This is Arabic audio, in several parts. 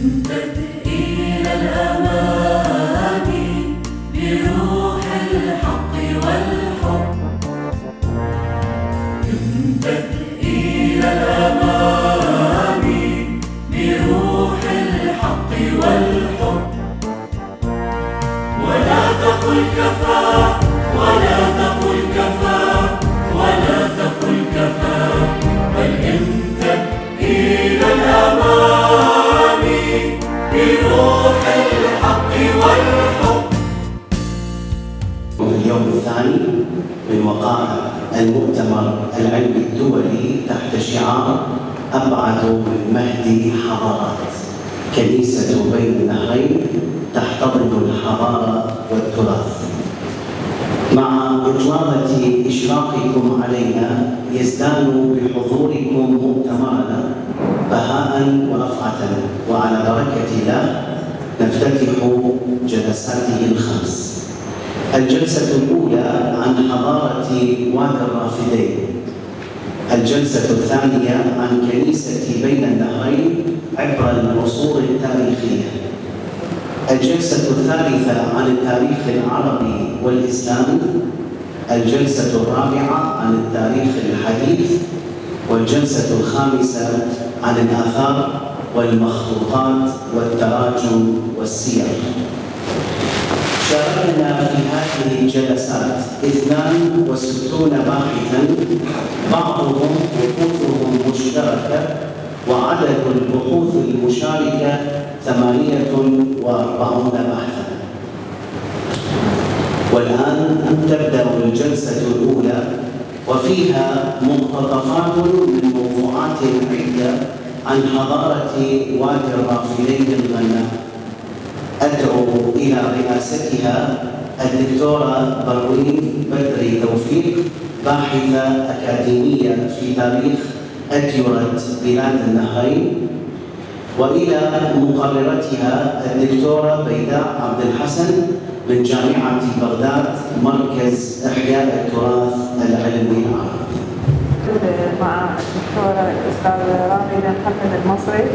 امتد إلى الأمام بروح الحق والحب، امتد إلى الأمام بروح الحق والحب، ولا تقل كفى، ولا تقل كفى، ولا تقل كفى، بل امتد إلى الأمام بروح الحق والحب. في اليوم الثاني من وقائع المؤتمر العلمي الدولي تحت شعار أبعد من مهدي حضارات، كنيسة بين النهرين تحتضن الحضارة والتراث. مع إطلالة إشراقكم علينا يزدان بحضوركم مؤتمرنا بهاء ورفعة، وعلى بركة الله نفتتح جلساته الخمس. الجلسة الأولى عن حضارة وادي الرافدين، الجلسة الثانية عن كنيسة بين النهرين عبر العصور التاريخية، الجلسة الثالثة عن التاريخ العربي والإسلامي، الجلسة الرابعة عن التاريخ الحديث، والجلسة الخامسة عن الآثار والمخطوطات والتراجم والسير. شاركنا في هذه الجلسات 62 باحثاً، بعضهم بحوثهم مشتركة، وعدد البحوث المشاركة 48 بحثاً. والآن تبدأ الجلسة الأولى، وفيها مقتطفات من موضوعات عدة عن حضارة وادي الرافدين الغناء. أدعو إلى رئاستها الدكتورة بروين بدري توفيق، باحثة أكاديمية في تاريخ أديرة بلاد النهرين، وإلى مقررتها الدكتورة بيداء عبد الحسن من جامعة بغداد، مركز إحياء التراث العلمي العربي. مع الدكتورة الأستاذ رامي بن محمد المصري،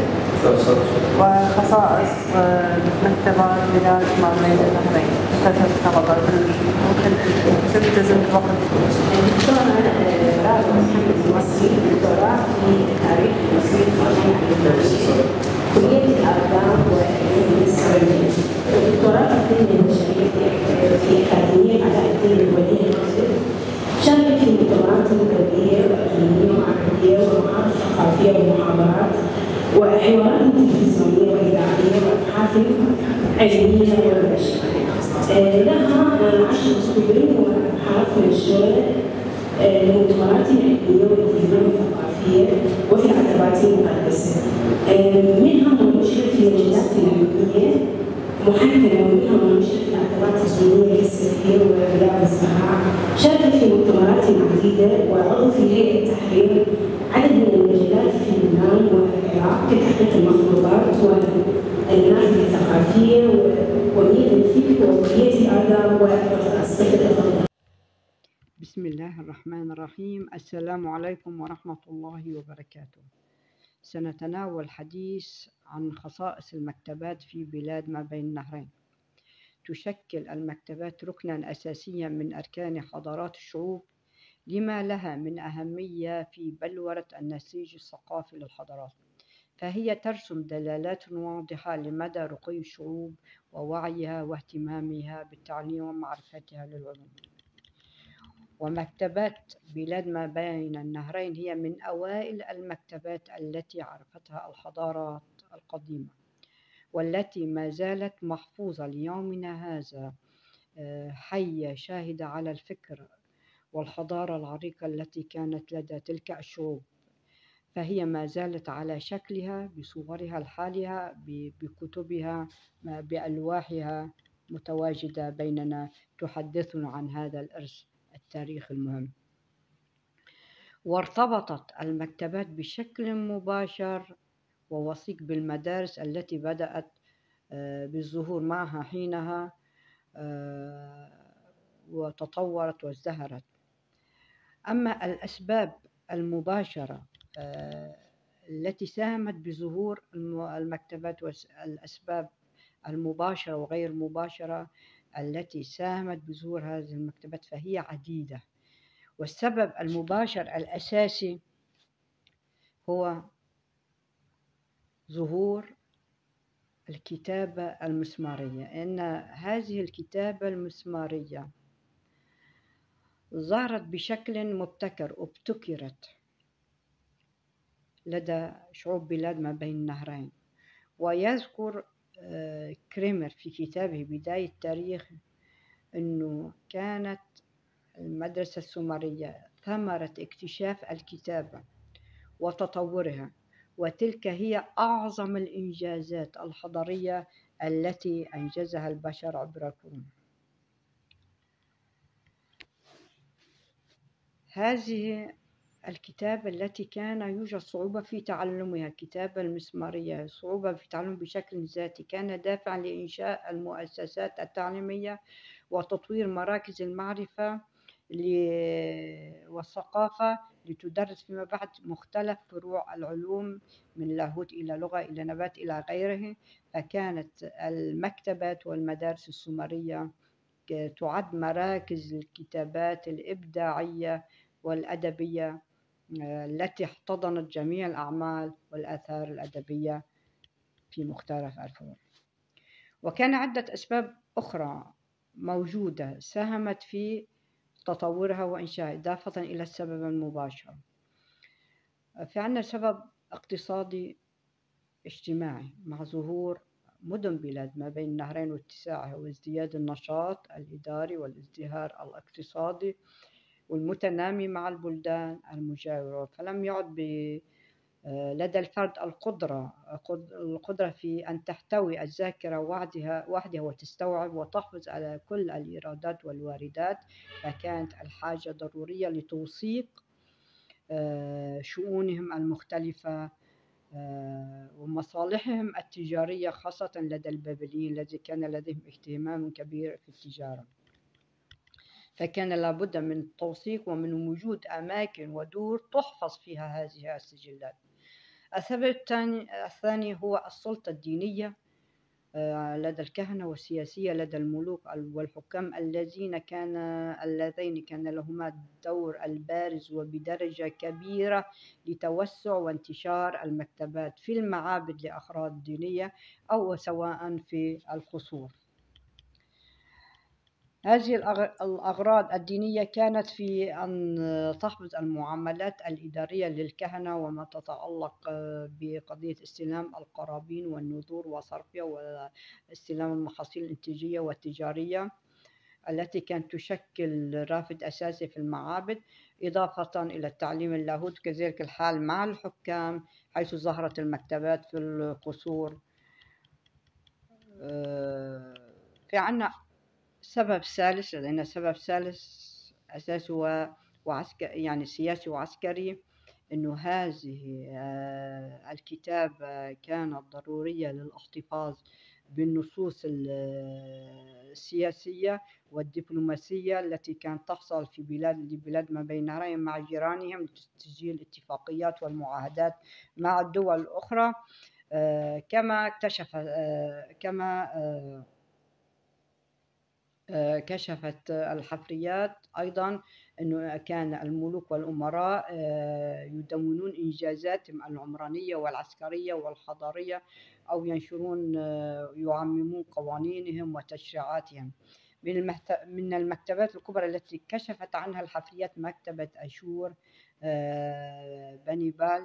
وخصائص مكتبات بلاد ما بين النهرين. تفضل ممكن تلتزم الوقت. الدكتورة رامي محمد المصري، دكتوراه في التاريخ المصري في جامعة الدولية، كلية الآداب والعلوم الإسلامية، ودكتوراه في التنمية البشرية في أكاديمية علاء الدين الولي المصري. شارك في مؤتمرات دولية وأقليمية وعربية ومعارض ثقافية ومحاضرات وحوارات تلفزيونية وإذاعية وأبحاث علمية ونشرة. لها 10 سطور وأبحاث منشورة لمؤتمرات علمية ودينية وثقافية وفي العتبات المقدسة، منها منشورة في مجلات علمية محددة، ومنها منشورة في العتبات الدينية كالسفير ورياض الزهراء. شارك في مؤتمرات عديدة وعضو في هيئة تحرير عدد من المجلات في لبنان والعراق لتحقيق المخطوطات والمنافذ الثقافية ومية الفكر وكلية الآداب والأسئلة. بسم الله الرحمن الرحيم. السلام عليكم ورحمة الله وبركاته. سنتناول الحديث عن خصائص المكتبات في بلاد ما بين النهرين. تشكل المكتبات ركناً أساسياً من أركان حضارات الشعوب، لما لها من أهمية في بلورة النسيج الثقافي للحضارات، فهي ترسم دلالات واضحة لمدى رقي الشعوب ووعيها واهتمامها بالتعليم ومعرفتها للعلوم. ومكتبات بلاد ما بين النهرين هي من أوائل المكتبات التي عرفتها الحضارات القديمة، والتي ما زالت محفوظة ليومنا هذا، حية شاهدة على الفكر والحضارة العريقة التي كانت لدى تلك الشعوب. فهي ما زالت على شكلها بصورها الحالية، بكتبها بألواحها متواجدة بيننا، تحدثنا عن هذا الإرث التاريخي المهم. وارتبطت المكتبات بشكل مباشر ووثيق بالمدارس التي بدأت بالظهور معها حينها وتطورت وازدهرت. أما الأسباب المباشرة التي ساهمت بظهور المكتبات والأسباب المباشرة وغير مباشرة التي ساهمت بظهور هذه المكتبات فهي عديدة. والسبب المباشر الأساسي هو ظهور الكتابة المسمارية. إن هذه الكتابة المسمارية ظهرت بشكل مبتكر، ابتكرت لدى شعوب بلاد ما بين النهرين. ويذكر كريمر في كتابه بداية التاريخ أنه كانت المدرسة السومرية ثمرة اكتشاف الكتابة وتطورها، وتلك هي أعظم الإنجازات الحضارية التي أنجزها البشر عبر القرون. هذه الكتابة التي كان يوجد صعوبة في تعلمها، الكتابة المسمارية، صعوبة في تعلم بشكل ذاتي، كان دافعا لإنشاء المؤسسات التعليمية وتطوير مراكز المعرفة والثقافة لتدرس فيما بعد مختلف فروع العلوم من لاهوت إلى لغة إلى نبات إلى غيره. فكانت المكتبات والمدارس السومرية تعد مراكز الكتابات الإبداعية والأدبية التي احتضنت جميع الأعمال والآثار الأدبية في مختلف الفروع. وكان عدة أسباب أخرى موجودة ساهمت في تطورها وإنشائها إضافة إلى السبب المباشر. في عندنا سبب اقتصادي اجتماعي مع ظهور مدن بلاد ما بين النهرين واتساعها وازدياد النشاط الإداري والازدهار الاقتصادي والمتنامي مع البلدان المجاورة. فلم يعد لدى الفرد القدرة في أن تحتوي الذاكرة وحدها وتستوعب وتحافظ على كل الإيرادات والواردات. فكانت الحاجة ضرورية لتوثيق شؤونهم المختلفة ومصالحهم التجارية، خاصة لدى البابليين الذي كان لديهم اهتمام كبير في التجارة. فكان لابد من التوثيق ومن وجود أماكن ودور تحفظ فيها هذه السجلات. السبب الثاني هو السلطة الدينية لدى الكهنة والسياسية لدى الملوك والحكام اللذين كان لهما الدور البارز وبدرجة كبيرة لتوسع وانتشار المكتبات في المعابد لأغراض دينية أو سواء في القصور. هذه الأغراض الدينية كانت في أن تحفظ المعاملات الإدارية للكهنة وما تتعلق بقضية استلام القرابين والنذور وصرفها واستلام المحاصيل الإنتاجية والتجارية التي كانت تشكل رافد أساسي في المعابد، إضافة إلى التعليم اللاهوت. كذلك الحال مع الحكام حيث ظهرت المكتبات في القصور. في عنا سبب ثالث، لدينا سبب ثالث أساسي يعني سياسي وعسكري، إنه هذه الكتابة كانت ضرورية للاحتفاظ بالنصوص السياسية والدبلوماسية التي كانت تحصل في بلاد ما بين النهرين مع جيرانهم لتسجيل اتفاقيات والمعاهدات مع الدول الأخرى. كشفت الحفريات أيضا أنه كان الملوك والأمراء يدونون إنجازاتهم العمرانية والعسكرية والحضارية أو يعممون قوانينهم وتشريعاتهم. من المكتبات الكبرى التي كشفت عنها الحفريات مكتبة أشور بني بال،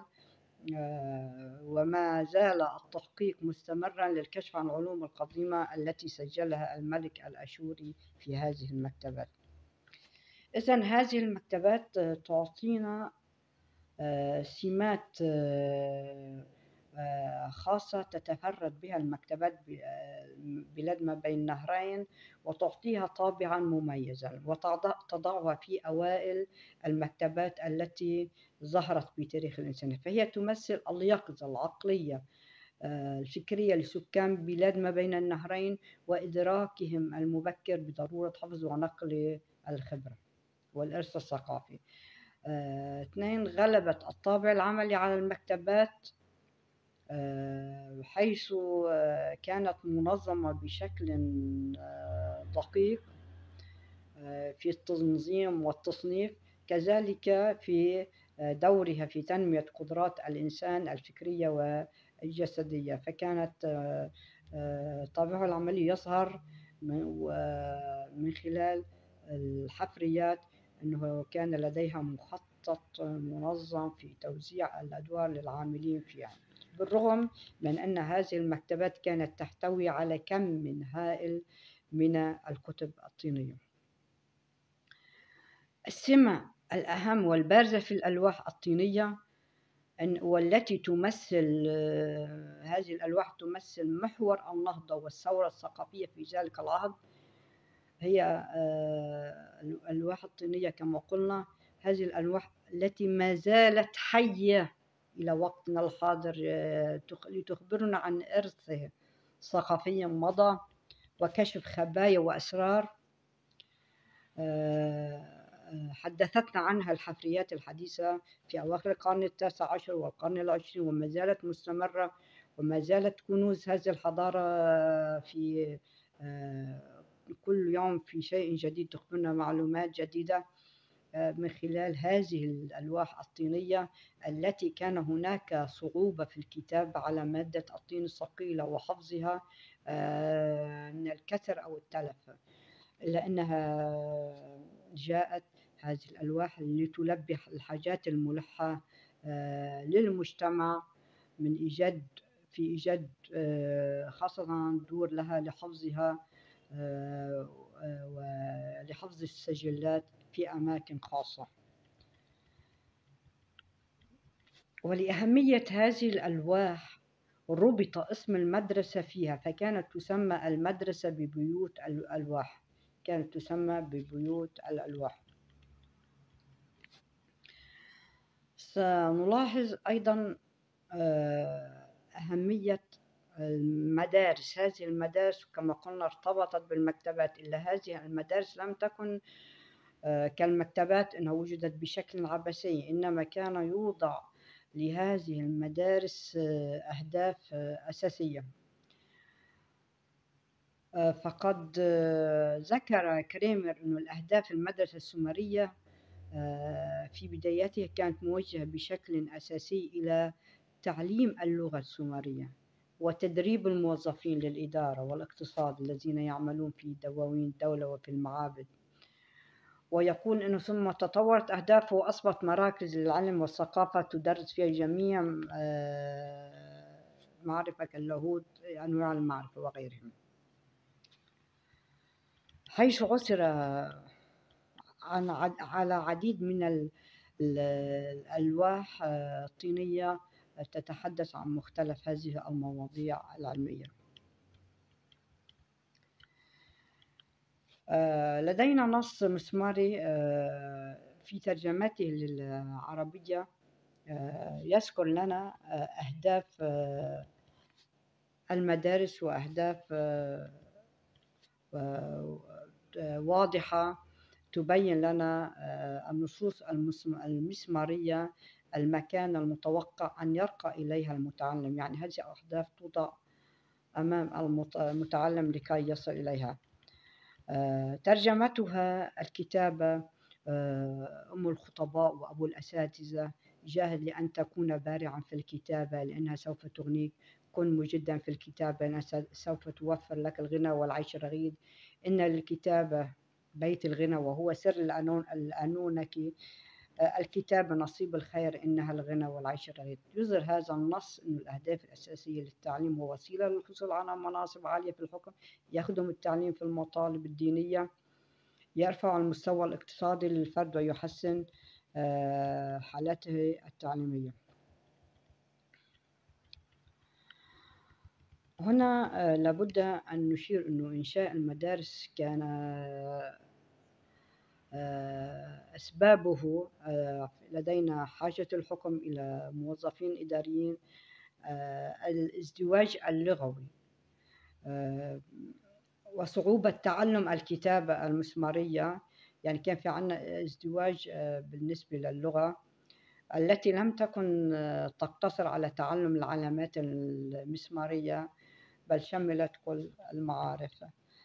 وما زال التحقيق مستمرا للكشف عن العلوم القديمة التي سجلها الملك الأشوري في هذه المكتبات. إذن هذه المكتبات تعطينا سمات خاصة تتفرد بها المكتبات بلاد ما بين النهرين وتعطيها طابعا مميزا وتضعها في أوائل المكتبات التي ظهرت في تاريخ الإنسان. فهي تمثل اليقظة العقلية الفكرية لسكان بلاد ما بين النهرين وإدراكهم المبكر بضرورة حفظ ونقل الخبرة والإرث الثقافي. اثنين، غلبت الطابع العملي على المكتبات، حيث كانت منظمة بشكل دقيق في التنظيم والتصنيف، كذلك في دورها في تنمية قدرات الإنسان الفكرية والجسدية. فكانت طابعه العملي يظهر من خلال الحفريات أنه كان لديها مخطط منظم في توزيع الأدوار للعاملين فيها، بالرغم من أن هذه المكتبات كانت تحتوي على كم هائل من الكتب الطينية. السمة الأهم والبارزة في الألواح الطينية والتي تمثل هذه الألواح تمثل محور النهضة والثورة الثقافية في ذلك العهد هي الألواح الطينية. كما قلنا، هذه الألواح التي ما زالت حية إلى وقتنا الحاضر لتخبرنا عن إرث ثقافي مضى وكشف خبايا وأسرار حدثتنا عنها الحفريات الحديثة في أواخر القرن التاسع عشر والقرن العشرين، وما زالت مستمرة، وما زالت كنوز هذه الحضارة في كل يوم في شيء جديد تخبرنا معلومات جديدة من خلال هذه الألواح الطينية التي كان هناك صعوبة في الكتابة على مادة الطين الثقيلة وحفظها من الكسر أو التلف، إلا أنها جاءت هذه الألواح لتلبي الحاجات الملحة للمجتمع من إيجاد خاصة دور لها لحفظها ولحفظ السجلات في أماكن خاصة. ولأهمية هذه الألواح ربط اسم المدرسة فيها، فكانت تسمى المدرسة ببيوت الألواح، كانت تسمى ببيوت الألواح. سنلاحظ أيضا أهمية المدارس. هذه المدارس كما قلنا ارتبطت بالمكتبات، إلا هذه المدارس لم تكن كالمكتبات أنها وجدت بشكل عبثي، إنما كان يوضع لهذه المدارس أهداف أساسية. فقد ذكر كريمر أن الأهداف المدرسة السومرية في بداياتها كانت موجهة بشكل أساسي إلى تعليم اللغة السومرية وتدريب الموظفين للإدارة والاقتصاد الذين يعملون في دواوين الدولة وفي المعابد. ويقول أنه ثم تطورت أهدافه وأصبحت مراكز للعلم والثقافة تدرس فيها جميع معرفة كاللاهوت، أنواع المعرفة وغيرهم، حيث عثر على عديد من الألواح الطينية تتحدث عن مختلف هذه المواضيع العلمية. لدينا نص مسماري في ترجمته للعربية يذكر لنا أهداف المدارس وأهداف واضحة تبين لنا النصوص المسمارية المكان المتوقع أن يرقى إليها المتعلم، يعني هذه أهداف توضع أمام المتعلم لكي يصل إليها. ترجمتها الكتابة أم الخطباء وأبو الأساتذة: جاهد لأن تكون بارعا في الكتابة لأنها سوف تغنيك، كن مجدا في الكتابة لأنها سوف توفر لك الغنى والعيش الرغيد، إن للكتابة بيت الغنى وهو سر الأنونة، الكتابة نصيب الخير إنها الغنى والعيش الرغيد. يظهر هذا النص أن الأهداف الأساسية للتعليم هو وسيلة للحصول على مناصب عالية في الحكم، يخدم التعليم في المطالب الدينية، يرفع المستوى الاقتصادي للفرد ويحسن حالته التعليمية. هنا لابد أن نشير أنه إنشاء المدارس كان أسبابه لدينا حاجة الحكم إلى موظفين إداريين، الازدواج اللغوي وصعوبة تعلم الكتابة المسمارية، يعني كان في عنا ازدواج بالنسبة للغة التي لم تكن تقتصر على تعلم العلامات المسمارية، بل شملت كل المعارف.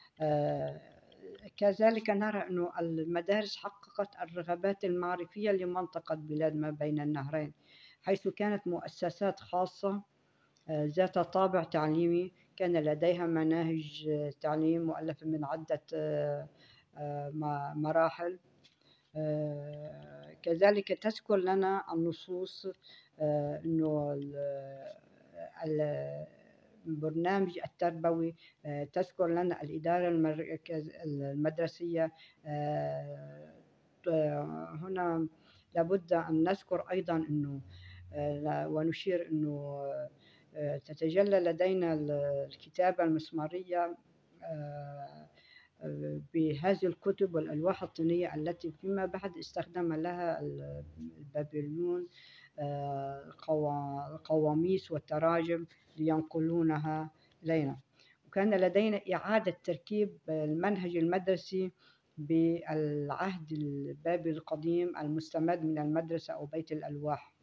كذلك نرى أن المدارس حققت الرغبات المعرفية لمنطقة بلاد ما بين النهرين، حيث كانت مؤسسات خاصة ذات طابع تعليمي، كان لديها مناهج تعليم مؤلفة من عدة مراحل. كذلك تذكر لنا النصوص أنه البرنامج التربوي، تذكر لنا الإدارة المدرسية. هنا لابد أن نذكر أيضا أنه ونشير أنه تتجلى لدينا الكتابة المسمارية بهذه الكتب والألواح الطينية التي فيما بعد استخدم لها البابليون القواميس والتراجم لينقلونها إلينا. وكان لدينا إعادة تركيب المنهج المدرسي بالعهد البابلي القديم المستمد من المدرسة أو بيت الألواح.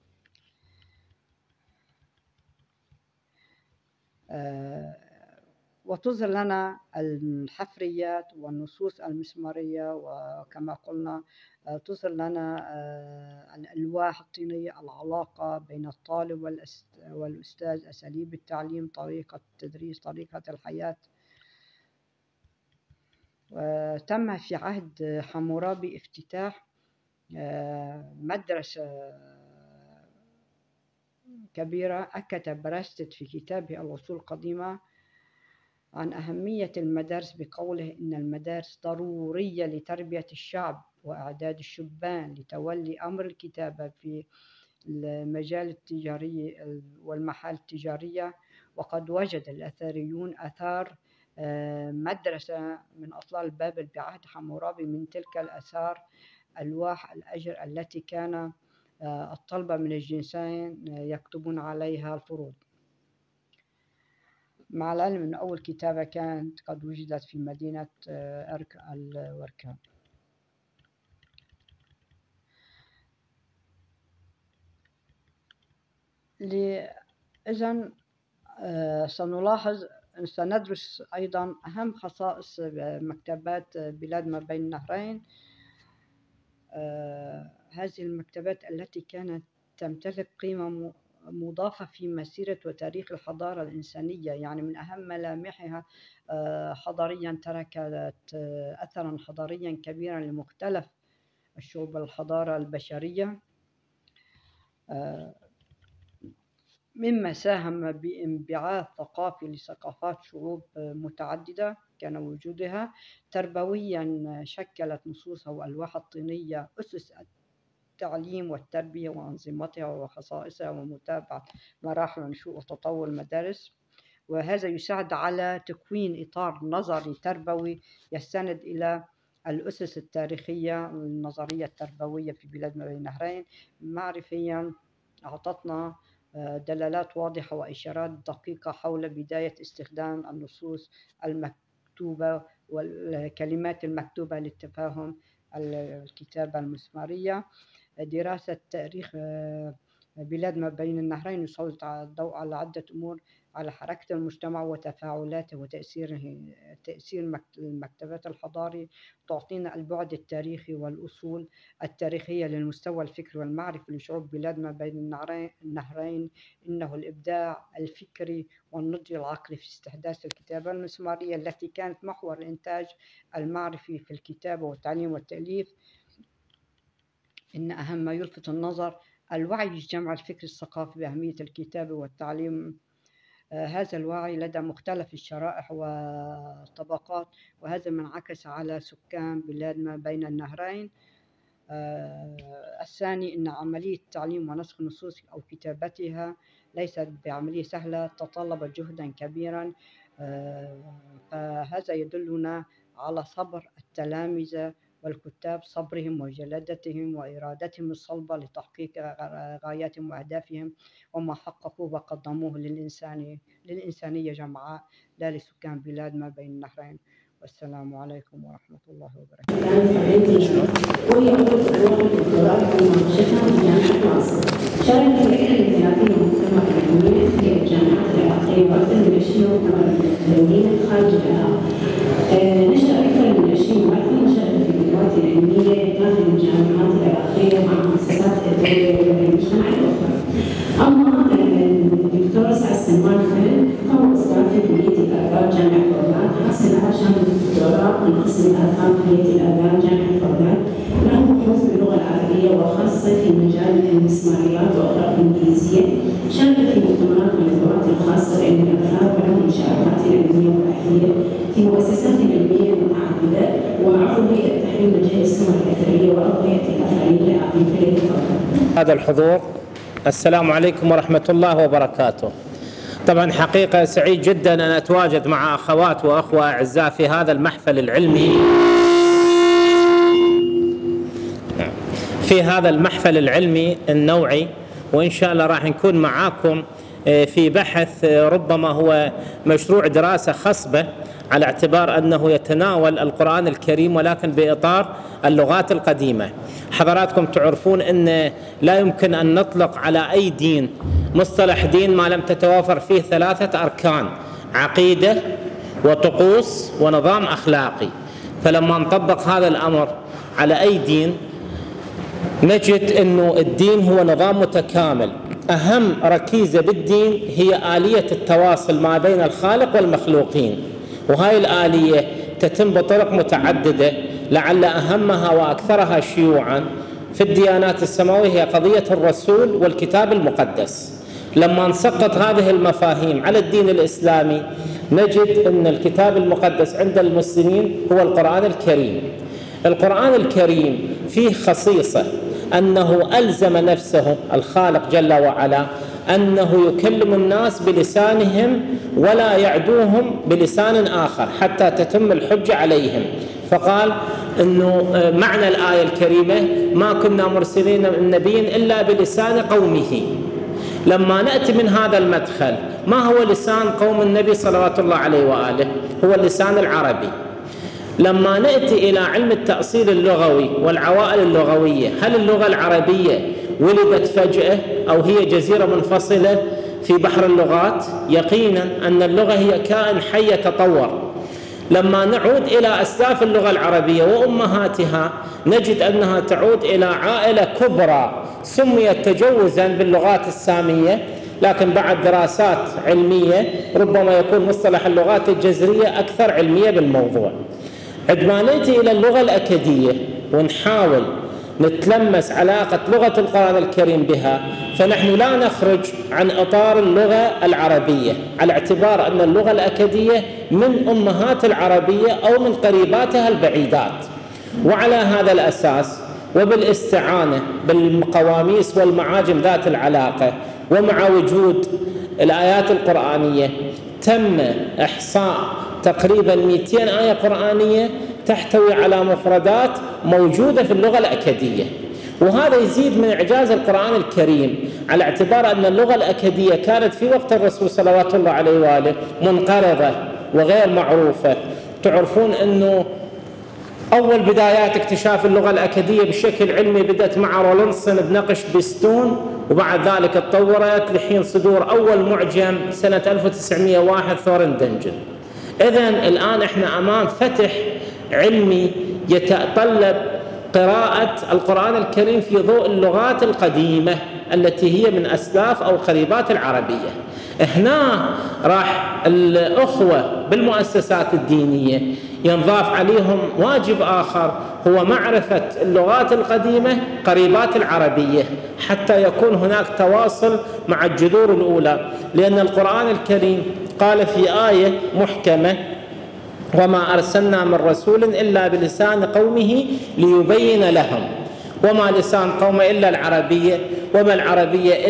وتظهر لنا الحفريات والنصوص المسمارية، وكما قلنا تظهر لنا الألواح الطينية، العلاقة بين الطالب والأستاذ، أساليب التعليم، طريقة التدريس، طريقة الحياة. وتم في عهد حمورابي افتتاح مدرسة كبيرة. أكد براستد في كتابه العصور القديمة عن أهمية المدارس بقوله إن المدارس ضرورية لتربية الشعب وإعداد الشبان لتولي أمر الكتابة في المجال التجاري والمحال التجارية. وقد وجد الأثريون آثار مدرسة من أطلال بابل بعهد حمورابي. من تلك الآثار ألواح الأجر التي كان الطلبة من الجنسين يكتبون عليها الفروض، مع العلم أن أول كتابة كانت قد وجدت في مدينة الوركان. إذن سندرس أيضا أهم خصائص مكتبات بلاد ما بين النهرين. هذه المكتبات التي كانت تمتلك قيمة مضافة في مسيرة وتاريخ الحضارة الإنسانية، يعني من أهم ملامحها حضاريا تركت أثرا حضاريا كبيرا لمختلف الشعوب الحضارة البشرية، مما ساهم بانبعاث ثقافي لثقافات شعوب متعددة كان وجودها. تربويا شكلت نصوصها والألواح الطينية أسس التعليم والتربية وأنظمتها وخصائصها ومتابعة مراحل نشوء وتطور المدارس، وهذا يساعد على تكوين إطار نظري تربوي يستند إلى الأسس التاريخية النظرية التربوية في بلاد ما بين النهرين. معرفيا أعطتنا دلالات واضحة وإشارات دقيقة حول بداية استخدام النصوص المكتوبة والكلمات المكتوبة للتفاهم الكتابة المسمارية. دراسة تاريخ بلاد ما بين النهرين يسلط الضوء على عدة أمور، على حركة المجتمع وتفاعلاته وتأثير المكتبات الحضاري. تعطينا البعد التاريخي والأصول التاريخية للمستوى الفكري والمعرفي لشعوب بلاد ما بين النهرين. إنه الإبداع الفكري والنضج العقلي في استحداث الكتابة المسمارية التي كانت محور الإنتاج المعرفي في الكتابة والتعليم والتأليف. إن أهم ما يلفت النظر الوعي بالجمع الفكري الثقافي بأهمية الكتابة والتعليم. هذا الوعي لدى مختلف الشرائح والطبقات، وهذا ما انعكس على سكان بلاد ما بين النهرين. الثاني أن عملية تعليم ونسخ النصوص أو كتابتها ليست بعملية سهلة، تطلب جهدا كبيرا. فهذا يدلنا على صبر التلامذة والكتاب، صبرهم وجلدتهم وإرادتهم الصلبة لتحقيق غاياتهم وأهدافهم، وما حققوه وقدموه للإنسانية جمعاء لا لسكان بلاد ما بين النهرين. والسلام عليكم ورحمة الله وبركاته. وهي أول أنواع الدكتوراه في مناقشتها في جامعة مصر. شارك في أكثر من 30 مؤتمر علمي في الجامعات العراقية وأكثر من 20 مؤتمر علمي خارج العراق. نشر أكثر من 20 بحثا نشرت في الندوات العلمية داخل الجامعات العراقية مع مؤسسات الدولة والمجتمع الأخرى. أما الدكتور سعد سلمان هو أستاذ في كلية الآداب جامعة بغداد، حصل على شهادة الدكتوراه من قسم الأرقام كلية الآداب جامعة بغداد، له بحوث باللغة العربية وخاصة في مجال المسماريات وأوراق الإنجليزية، شارك في مؤتمرات وندوات خاصة بعلم الآثار وله مشاركات علمية وبحثية في مؤسسات علمية متعددة وعضو هيئة تحرير مجال السمر الأثرية وعضو هيئة الأثرية العقيدة. هذا الحضور، السلام عليكم ورحمة الله وبركاته. طبعا حقيقة سعيد جدا أن أتواجد مع أخوات وأخوة أعزاء في هذا المحفل العلمي، النوعي، وإن شاء الله راح نكون معاكم في بحث ربما هو مشروع دراسة خصبة، على اعتبار أنه يتناول القرآن الكريم ولكن بإطار اللغات القديمة. حضراتكم تعرفون أن لا يمكن أن نطلق على أي دين مصطلح دين ما لم تتوافر فيه 3 أركان: عقيدة وطقوس ونظام أخلاقي. فلما نطبق هذا الأمر على أي دين نجد أنه الدين هو نظام متكامل. أهم ركيزة بالدين هي آلية التواصل ما بين الخالق والمخلوقين، وهاي الآلية تتم بطرق متعددة، لعل أهمها وأكثرها شيوعا في الديانات السماوية هي قضية الرسول والكتاب المقدس. لما نسقط هذه المفاهيم على الدين الإسلامي نجد أن الكتاب المقدس عند المسلمين هو القرآن الكريم. القرآن الكريم فيه خصيصة أنه ألزم نفسه الخالق جل وعلا أنه يكلم الناس بلسانهم ولا يعدوهم بلسان آخر حتى تتم الحجة عليهم. فقال أنه معنى الآية الكريمة: ما كنا مرسلين من نبي إلا بلسان قومه. لما نأتي من هذا المدخل، ما هو لسان قوم النبي صلوات الله عليه وآله؟ هو اللسان العربي. لما نأتي إلى علم التأصيل اللغوي والعوائل اللغوية، هل اللغة العربية ولدت فجأة أو هي جزيرة منفصلة في بحر اللغات؟ يقينا أن اللغة هي كائن حي يتطور. لما نعود إلى أسلاف اللغة العربية وأمهاتها نجد أنها تعود إلى عائلة كبرى سميت تجوزا باللغات السامية، لكن بعد دراسات علمية ربما يكون مصطلح اللغات الجذرية أكثر علمية بالموضوع. عندما نأتي إلى اللغة الأكدية ونحاول نتلمس علاقة لغة القرآن الكريم بها، فنحن لا نخرج عن إطار اللغة العربية، على اعتبار أن اللغة الأكدية من أمهات العربية أو من قريباتها البعيدات. وعلى هذا الأساس وبالاستعانة بالقواميس والمعاجم ذات العلاقة ومع وجود الآيات القرآنية تم إحصاء تقريبا 200 آية قرآنية تحتوي على مفردات موجودة في اللغة الأكدية. وهذا يزيد من إعجاز القرآن الكريم، على اعتبار أن اللغة الأكدية كانت في وقت الرسول صلوات الله عليه وآله منقرضة وغير معروفة. تعرفون أنه أول بدايات اكتشاف اللغة الأكدية بشكل علمي بدأت مع رولنسون بنقش بستون، وبعد ذلك تطورت لحين صدور أول معجم سنة 1901 ثورندنجن. إذن الآن إحنا أمام فتح علمي يتطلب قراءة القرآن الكريم في ضوء اللغات القديمة التي هي من أسلاف أو قريبات العربية. هنا راح الأخوة بالمؤسسات الدينية ينضاف عليهم واجب آخر، هو معرفة اللغات القديمة قريبات العربية حتى يكون هناك تواصل مع الجذور الأولى. لأن القرآن الكريم قال في آية محكمة: وما أرسلنا من رسول إلا بلسان قومه ليبين لهم. وما لسان قومه إلا العربية، وما العربية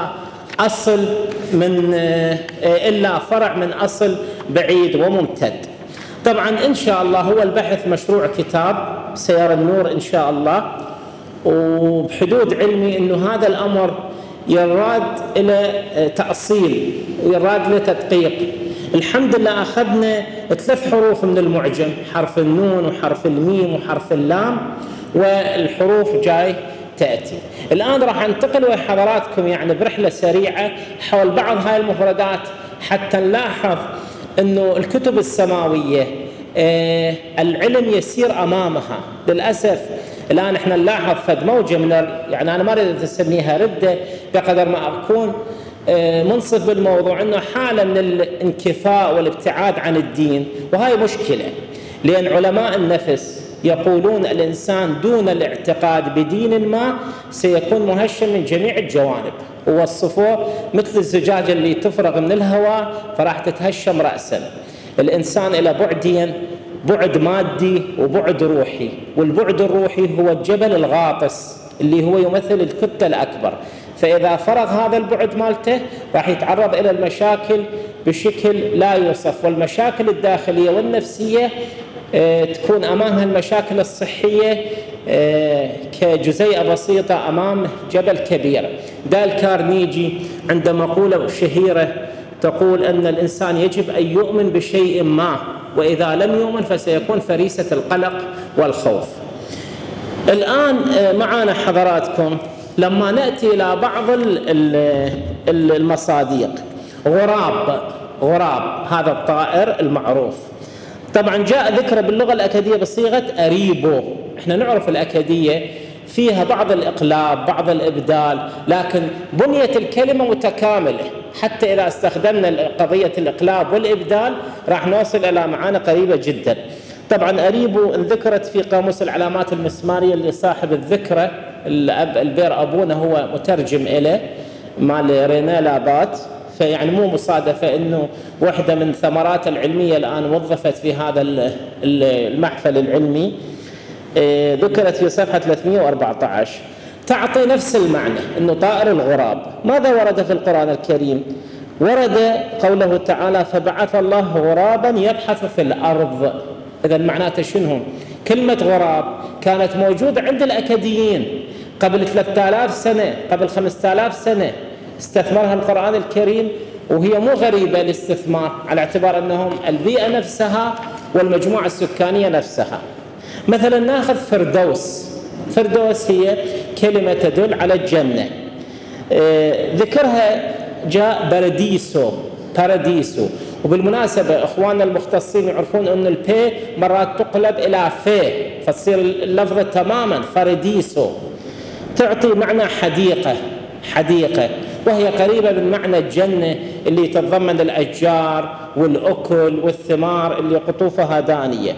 إلا فرع من أصل بعيد وممتد. طبعا إن شاء الله هو البحث مشروع كتاب سيرى النور إن شاء الله، وبحدود علمي أنه هذا الأمر يراد إلى تأصيل ويراد إلى تدقيق. الحمد لله أخذنا 3 حروف من المعجم، حرف النون وحرف الميم وحرف اللام، والحروف جاي تأتي. الآن راح أنتقل ويا حضراتكم يعني برحلة سريعة حول بعض هاي المفردات حتى نلاحظ أنه الكتب السماوية العلم يسير أمامها. للأسف الآن احنا نلاحظ فد موجة من يعني أنا ما أريد أسميها ردة بقدر ما أكون منصف بالموضوع، أنه حالة من الانكفاء والابتعاد عن الدين، وهي مشكلة، لأن علماء النفس يقولون الإنسان دون الاعتقاد بدين ما سيكون مهشم من جميع الجوانب، ووصفوه مثل الزجاجة اللي تفرغ من الهواء فراح تتهشم رأسا. الإنسان إلى بعدين، بعد مادي وبعد روحي، والبعد الروحي هو الجبل الغاطس اللي هو يمثل الكتلة الأكبر، فإذا فرغ هذا البعد مالته راح يتعرض إلى المشاكل بشكل لا يوصف، والمشاكل الداخلية والنفسية تكون أمامها المشاكل الصحية كجزيئة بسيطة أمام جبل كبير. دال كارنيجي عنده مقولة شهيرة تقول أن الإنسان يجب أن يؤمن بشيء ما، وإذا لم يؤمن فسيكون فريسة القلق والخوف. الآن معنا حضراتكم لما نأتي إلى بعض المصادق. غراب هذا الطائر المعروف، طبعا جاء ذكره باللغة الأكادية بصيغة أريبو. احنا نعرف الأكادية فيها بعض الإقلاب بعض الإبدال، لكن بنية الكلمة متكاملة، حتى إذا استخدمنا قضية الإقلاب والإبدال راح نوصل إلى معاني قريبة جدا. طبعا أريبو ذكرت في قاموس العلامات المسمارية اللي صاحب الذكرى الأب البير أبونا هو مترجم إليه مال رينا لابات، فيعني مو مصادفة أنه واحدة من ثمرات العلمية الآن وظفت في هذا المحفل العلمي، ذكرت في صفحة 314 تعطي نفس المعنى أنه طائر الغراب. ماذا ورد في القرآن الكريم؟ ورد قوله تعالى فبعث الله غرابا يبحث في الأرض. إذا معناته شنو؟ كلمة غراب كانت موجودة عند الأكاديين قبل 3000 سنة، قبل 5000 سنة استثمرها القرآن الكريم، وهي مو غريبة الاستثمار على اعتبار أنهم البيئة نفسها والمجموعة السكانية نفسها. مثلا ناخذ فردوس. فردوس هي كلمة تدل على الجنة، ذكرها جاء باراديسو. وبالمناسبة إخواننا المختصين يعرفون أن البي مرات تقلب إلى في فتصير اللفظة تماما فرديسو، تعطي معنى حديقة، وهي قريبة من معنى الجنة اللي تتضمن الأشجار والأكل والثمار اللي قطوفها دانية.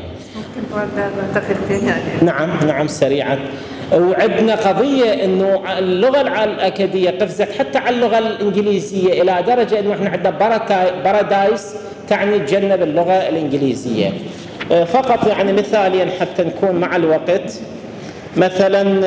نعم سريعا. وعندنا قضية أنه اللغة الأكادية قفزت حتى على اللغة الإنجليزية إلى درجة أنه إحنا عندنا بارادايس تعني الجنة باللغة الإنجليزية. فقط يعني مثاليا حتى نكون مع الوقت، مثلا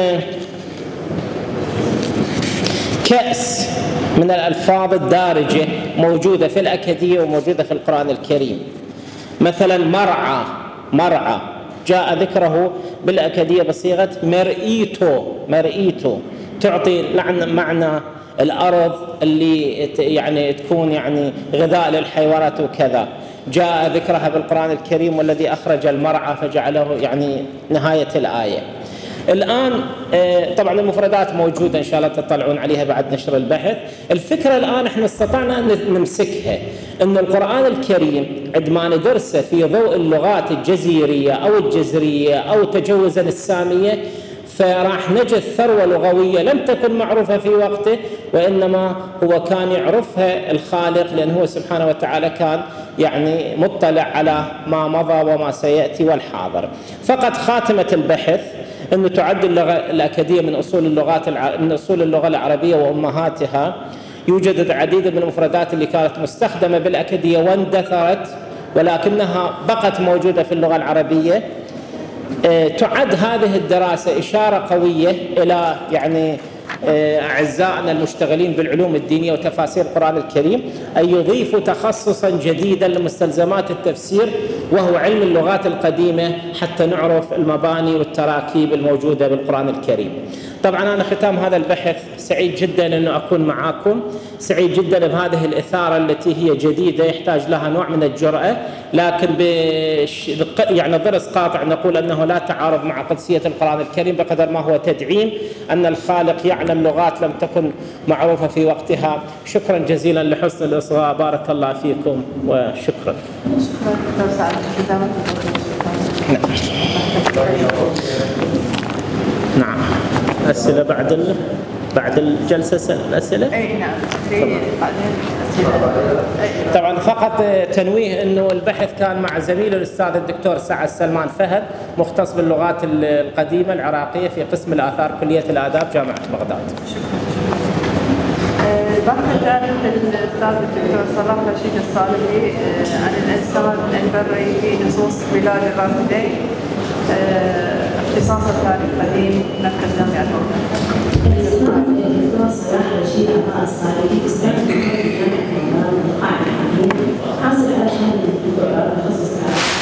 كأس من الألفاظ الدارجة موجودة في الأكادية وموجودة في القرآن الكريم. مثلا مرعى جاء ذكره بالأكادية بصيغة مرئيتو تعطي معنى الأرض اللي يعني تكون يعني غذاء للحيوانات وكذا. جاء ذكرها بالقرآن الكريم والذي أخرج المرعى فجعله يعني نهاية الآية. الآن طبعا المفردات موجودة إن شاء الله تطلعون عليها بعد نشر البحث. الفكرة الآن احنا استطعنا أن نمسكها، أن القرآن الكريم عندما ندرسه في ضوء اللغات الجزيرية أو الجزرية أو تجوزا السامية فراح نجد ثروة لغوية لم تكن معروفة في وقته، وإنما هو كان يعرفها الخالق، لأنه هو سبحانه وتعالى كان يعني مطلع على ما مضى وما سيأتي والحاضر. فقط خاتمة البحث أنه تعد اللغة الأكادية من أصول اللغة العربية وأمهاتها. يوجد العديد من المفردات اللي كانت مستخدمة بالأكادية واندثرت ولكنها بقت موجودة في اللغة العربية. تعد هذه الدراسة إشارة قوية إلى يعني أعزائنا المشتغلين بالعلوم الدينية وتفاسير القرآن الكريم أن يضيفوا تخصصا جديدا لمستلزمات التفسير وهو علم اللغات القديمة حتى نعرف المباني والتراكيب الموجودة بالقرآن الكريم. طبعا أنا ختام هذا البحث سعيد جدا أن أكون معاكم، سعيد جدا بهذه الإثارة التي هي جديدة يحتاج لها نوع من الجرأة، لكن يعني ضرس قاطع نقول أنه لا تعارض مع قدسية القرآن الكريم بقدر ما هو تدعيم أن الخالق يعلم لغات لم تكن معروفة في وقتها. شكرا جزيلا لحسن الإصغاء، بارك الله فيكم وشكرا. شكرا دكتور سعد. نعم. أسئلة بعد الجلسة الأسئلة؟ أي نعم. بعدين أسئلة. طبعا فقط تنويه أنه البحث كان مع زميل الأستاذ الدكتور سعد سلمان فهد مختص باللغات القديمة العراقية في قسم الآثار كلية الآداب جامعة بغداد. البحث الثالث للأستاذ الدكتور صلاح رشيد الصالحي عن الإنسان البري في نصوص بلاد الرافدين، اختصاص التاريخ القديم، مركز جامعة بغداد. الدكتور صلاح رشيد الصالحي استخدم القاعدة الحديث حاصل على شهادة الدكتوراه تخصص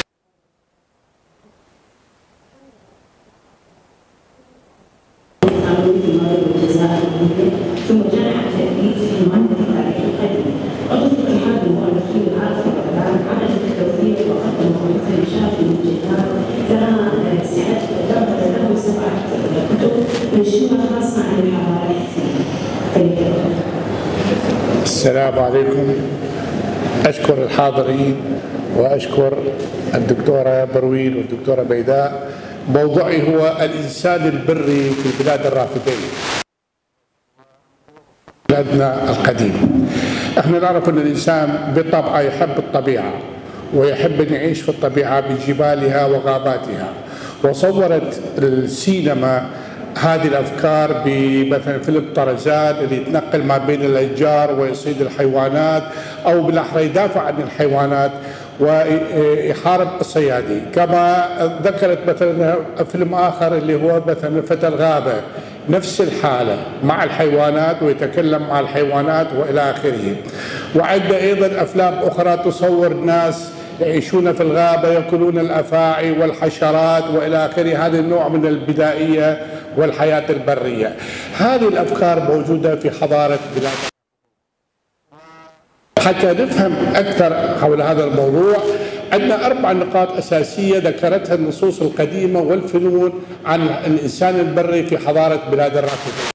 قانون في المغرب والجزائر ثم جنح تأليف في مهندس التاريخ القديم. عضو اتحاد المؤلفين العرب في بغداد عمل التوفيق وقدم مؤلفا شافي جدا ترى سعة درس له 7 كتب منشورة خاصة عن الحضارة الحسينية. السلام عليكم. أشكر الحاضرين وأشكر الدكتورة بروين والدكتورة بيداء. موضوعي هو الإنسان البري في البلاد الرافدين، بلادنا القديم. احنا نعرف أن الإنسان بطبعه يحب الطبيعة ويحب أن يعيش في الطبيعة بجبالها وغاباتها، وصورت السينما هذه الأفكار بمثلا فيلم طرزان اللي يتنقل ما بين الأشجار ويصيد الحيوانات، أو بالأحرى يدافع عن الحيوانات ويحارب الصيادين. كما ذكرت مثلا فيلم آخر اللي هو مثلا فتى الغابة، نفس الحالة مع الحيوانات ويتكلم مع الحيوانات وإلى آخره. وعندنا أيضا أفلام أخرى تصور ناس يعيشون في الغابة يأكلون الأفاعي والحشرات وإلى آخره. هذا النوع من البدائية والحياة البرية. هذه الأفكار موجودة في حضارة بلاد. حتى نفهم أكثر حول هذا الموضوع عندنا 4 نقاط أساسية ذكرتها النصوص القديمة والفنون عن الإنسان البري في حضارة بلاد الرافدين.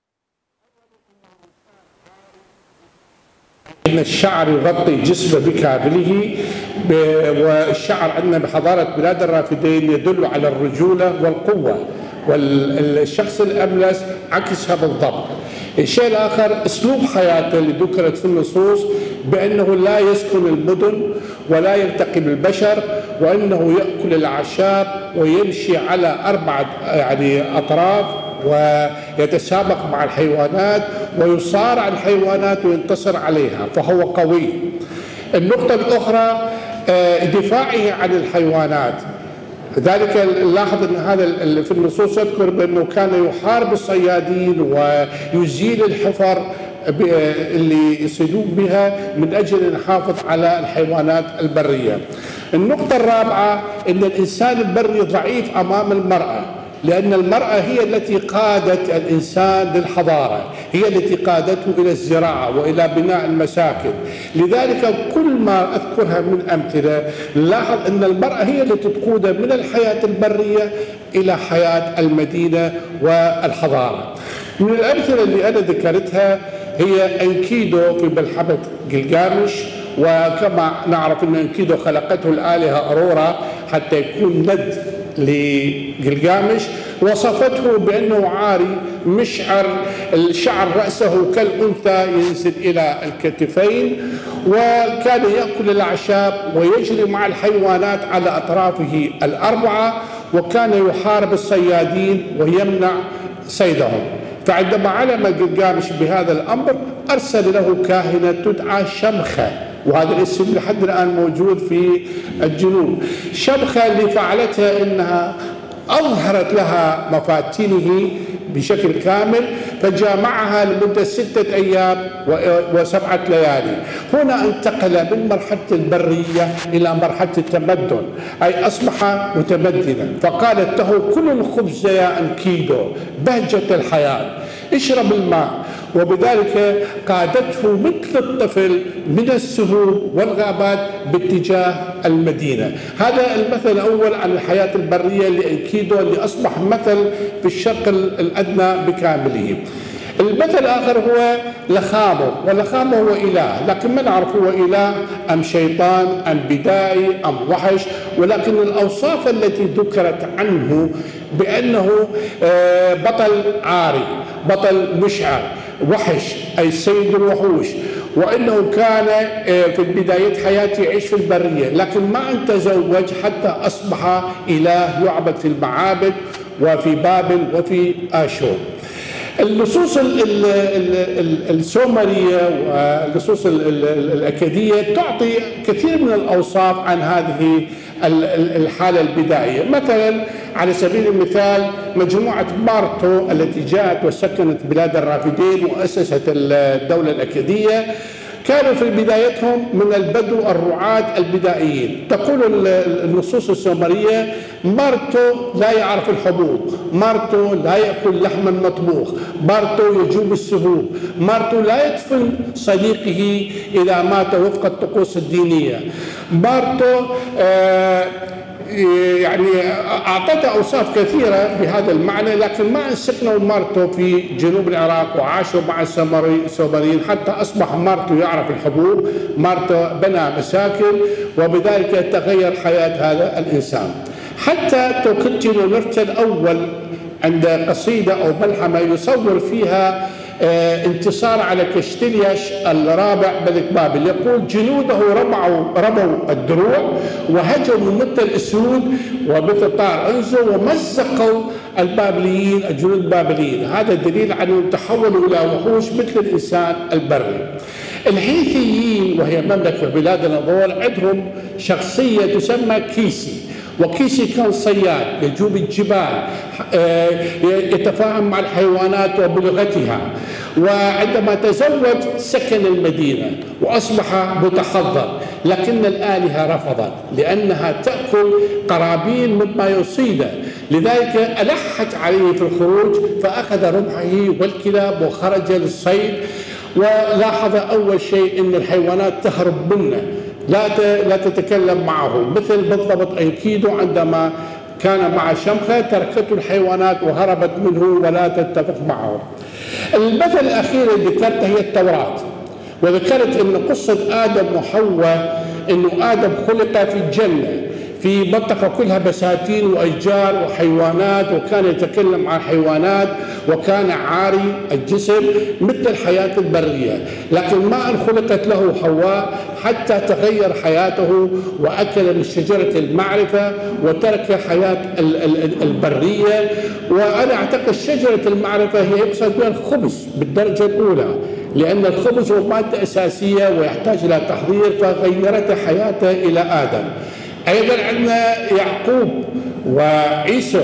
إن الشعر يغطي جسمه بكامله، والشعر عندنا بحضارة بلاد الرافدين يدل على الرجولة والقوة، والشخص الأملس عكسها بالضبط. الشيء الآخر أسلوب حياته اللي ذكرت في النصوص بأنه لا يسكن المدن ولا يلتقي بالبشر، وأنه يأكل الأعشاب ويمشي على 4 أطراف ويتسابق مع الحيوانات ويصارع الحيوانات وينتصر عليها، فهو قوي. النقطة الأخرى دفاعه عن الحيوانات. لذلك نلاحظ أن هذا في النصوص يذكر بأنه كان يحارب الصيادين ويزيل الحفر اللي يصيدون بها من أجل أن يحافظ على الحيوانات البرية. النقطة الرابعة أن الإنسان البري ضعيف أمام المرأة، لأن المرأة هي التي قادت الإنسان للحضارة، هي التي قادته إلى الزراعة وإلى بناء المساكن. لذلك كل ما أذكرها من أمثلة نلاحظ أن المرأة هي التي تقود من الحياة البرية إلى حياة المدينة والحضارة. من الأمثلة اللي أنا ذكرتها هي أنكيدو في ملحمة جلجامش، وكما نعرف أن أنكيدو خلقته الآلهة أرورا حتى يكون ند لجلجامش، وصفته بأنه عاري مشعر الشعر رأسه كالأنثى ينزل إلى الكتفين، وكان يأكل الأعشاب ويجري مع الحيوانات على أطرافه ال4، وكان يحارب الصيادين ويمنع صيدهم. فعندما علم جلجامش بهذا الأمر أرسل له كاهنة تدعى شمخة، وهذا الاسم لحد الآن موجود في الجنوب. شمخة اللي فعلتها إنها أظهرت لها مفاتنه بشكل كامل، فجامعها لمدة 6 أيام و7 ليالي. هنا انتقل من مرحلة البرية إلى مرحلة التمدن، أي أصبح متمدنا. فقالت له: كل الخبز يا أنكيدو بهجة الحياة، اشرب الماء. وبذلك قادته مثل الطفل من السهول والغابات باتجاه المدينة. هذا المثل الأول عن الحياة البرية لأنكيدو اللي أصبح مثل في الشرق الأدنى بكامله. المثل الآخر هو لخامو، ولخامو هو إله، لكن ما نعرف هو إله أم شيطان أم بدائي أم وحش، ولكن الأوصاف التي ذكرت عنه بأنه بطل عاري، بطل مشعر، وحش أي سيد الوحوش، وأنه كان في بداية حياته يعيش في البرية، لكن ما تزوج حتى أصبح إله يعبد في المعابد وفي بابل وفي آشور. النصوص السومرية والنصوص الأكادية تعطي كثير من الأوصاف عن هذه الحالة البدائية. مثلا على سبيل المثال مجموعة مارتو التي جاءت وسكنت بلاد الرافدين وأسست الدولة الأكادية، كانوا في بدايتهم من البدو الرعاة البدائيين. تقول النصوص السومرية: مارتو لا يعرف الحبوب، مارتو لا يأكل لحما مطبوخ، مارتو يجوب السهول، مارتو لا يدفن صديقه إذا مات وفق الطقوس الدينية، مارتو يعني أعطته أوصاف كثيرة بهذا المعنى، لكن ما سكنوا مارتو في جنوب العراق وعاشوا مع السومريين حتى أصبح مارتو يعرف الحبوب، مارتو بنى مساكن، وبذلك تغير حياة هذا الإنسان. حتى توكلتينو نرتل الأول عند قصيدة أو ملحمة يصور فيها انتصار على كشتلياش الرابع ملك بابل، يقول: جنوده رموا الدروع وهجموا مثل الأسود ومثل طائر أنزو ومزقوا البابليين، الجنود البابليين. هذا دليل على أنهم تحولوا إلى وحوش مثل الإنسان البري. الهيثيين وهي مملكة بلاد النضور عندهم شخصية تسمى كيسي، وكيسي كان صياد يجوب الجبال، يتفاهم مع الحيوانات وبلغتها، وعندما تزوج سكن المدينة وأصبح متحضر، لكن الآلهة رفضت لأنها تأكل قرابين مما يصيده، لذلك ألحت عليه في الخروج فأخذ رمحه والكلاب وخرج للصيد. ولاحظ أول شيء أن الحيوانات تهرب منه، لا تتكلم معه، مثل بالضبط أنكيدو عندما كان مع شمخة تركته الحيوانات وهربت منه ولا تتفق معه. المثل الأخير اللي ذكرته هي التوراة، وذكرت أن قصة آدم وحواء، أنه آدم خلق في الجنة في منطقة كلها بساتين وأشجار وحيوانات، وكان يتكلم عن حيوانات، وكان عاري الجسم مثل الحياة البرية، لكن ما أن خلقت له حواء حتى تغير حياته وأكل من شجرة المعرفة وترك حياة البرية. وأنا أعتقد شجرة المعرفة هي يقصد بها الخبز بالدرجة الأولى، لأن الخبز هو مادة أساسية ويحتاج إلى تحضير، فغيرت حياته إلى آدم. أيضا عندنا يعقوب وعيسو،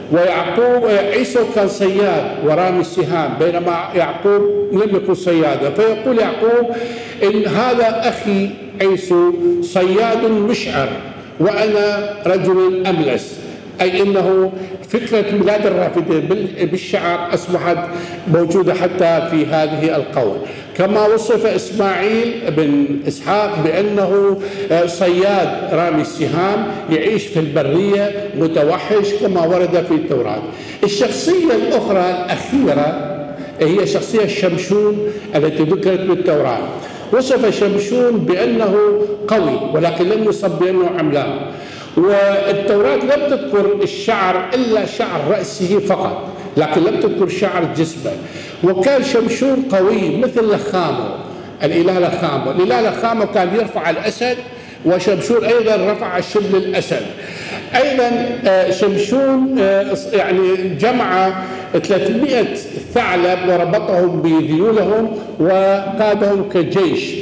عيسو كان صياد ورامي السهام، بينما يعقوب لم يكن صيادا، فيقول يعقوب: إن هذا أخي عيسو صياد مشعر وأنا رجل أملس، أي أنه فكرة بلاد الرافدين بالشعر أصبحت موجودة حتى في هذه القول. كما وصف إسماعيل بن إسحاق بأنه صياد رامي السهام يعيش في البرية متوحش كما ورد في التوراة. الشخصية الأخرى الأخيرة هي شخصية شمشون التي ذكرت بالتوراة. وصف شمشون بأنه قوي ولكن لم يصف بأنه عملاق، والتوراة لم تذكر الشعر إلا شعر رأسه فقط، لكن لم تذكر شعر جسمه. وكان شمشون قوي مثل لخامو، الإله لخامو. الإله لخامو كان يرفع الأسد، وشمشون أيضا رفع شبل الأسد. أيضا شمشون يعني جمع 300 ثعلب وربطهم بذيولهم وقادهم كجيش.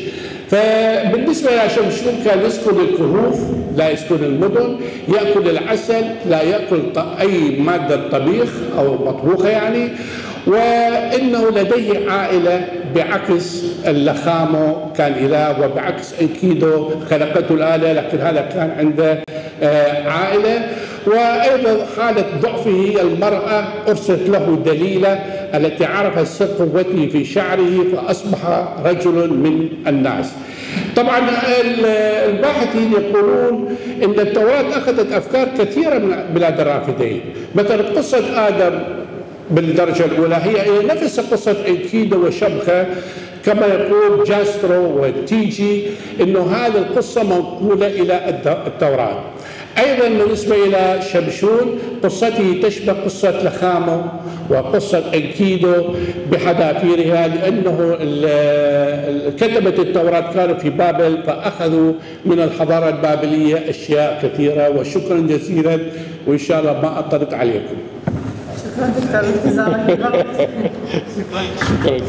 فبالنسبة إلى شمشون كان يسكن الكهوف لا يسكن المدن، يأكل العسل لا يأكل أي مادة طبيخ أو مطبوخة يعني، وإنه لديه عائلة بعكس اللخامو كان إله، وبعكس أنكيدو خلقته الآلة، لكن هذا كان عنده عائلة. وأيضا حالة ضعفه المرأة أرسلت له دليلة التي عرفت سر قوته في شعره فأصبح رجل من الناس. طبعا الباحثين يقولون ان التوراة اخذت افكار كثيره من بلاد الرافدين، مثلا قصه ادم بالدرجه الاولى هي نفس قصه انكيدو وشبخه، كما يقول جاسترو وتيجي انه هذه القصه منقوله الى التوراه. ايضا بالنسبه الى شمشون قصته تشبه قصه لخامو وقصه انكيدو بحذافيرها، لانه كتبه التوراه كانوا في بابل فاخذوا من الحضاره البابليه اشياء كثيره. وشكرا جزيلا، وان شاء الله ما اطلق عليكم. شكرا دكتور لاتصالك بالضبط. شكرا.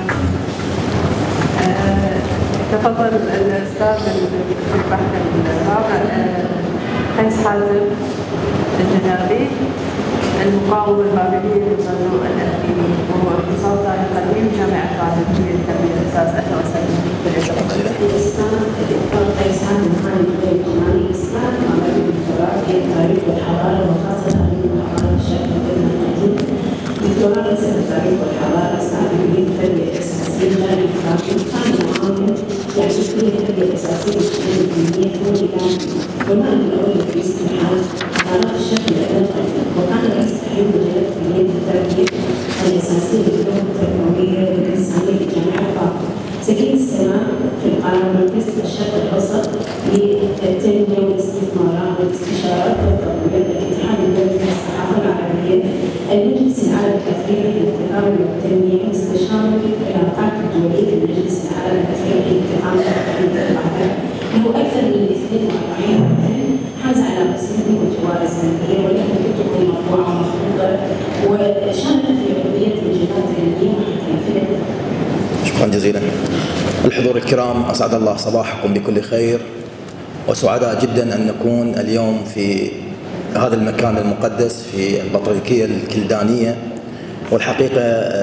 تفضل الاستاذ في البحث الرابع قيس حازم الجنابي، المقاومة البابلية للغزو الأخيري، وهو اختصاص تاريخ قديم جامعة العالمية للتربية الأساس. أهلا وسهلا. الإسلام الدكتور قيس حازم خالد الجمالي، الإسلام مبادئ الدكتوراه في التاريخ والحضارة وخاصة تاريخ الحضارة الشرق القديم. دكتوراه فلسفة التاريخ والحضارة إسلام في التربية الأساسية خارج التاريخ، كان معاون يعني في التربية الأساسية الدينية هو الإعلام، والمعنى الأول في استحال حضارات الشرق الأدبي، وكان يستحيل مجالات كلية التربية الأساسية للعلوم التربوية والإنسانية في جامعة القاهرة. سكين السماء في القاهرة مركز الشرق الأوسط للتنمية والاستثمارات والاستشارات والتطوير، الاتحاد الدولي للصحافة العربية، المجلس العربي الأفريقي للتعاون والتنمية، مستشار العلاقات الدولية في المجلس العربي الأفريقي للتعاون والتنمية. له أكثر من 42 عام، حاز على مسيرة وجوائز نوبل، وله كتب مطبوعة ومخطوطة، وشارك في عضوية مجلات علمية وحتى. شكرا جزيلا. الحضور الكرام، أسعد الله صباحكم بكل خير، وسعداء جدا أن نكون اليوم في هذا المكان المقدس في البطريركية الكلدانية. والحقيقة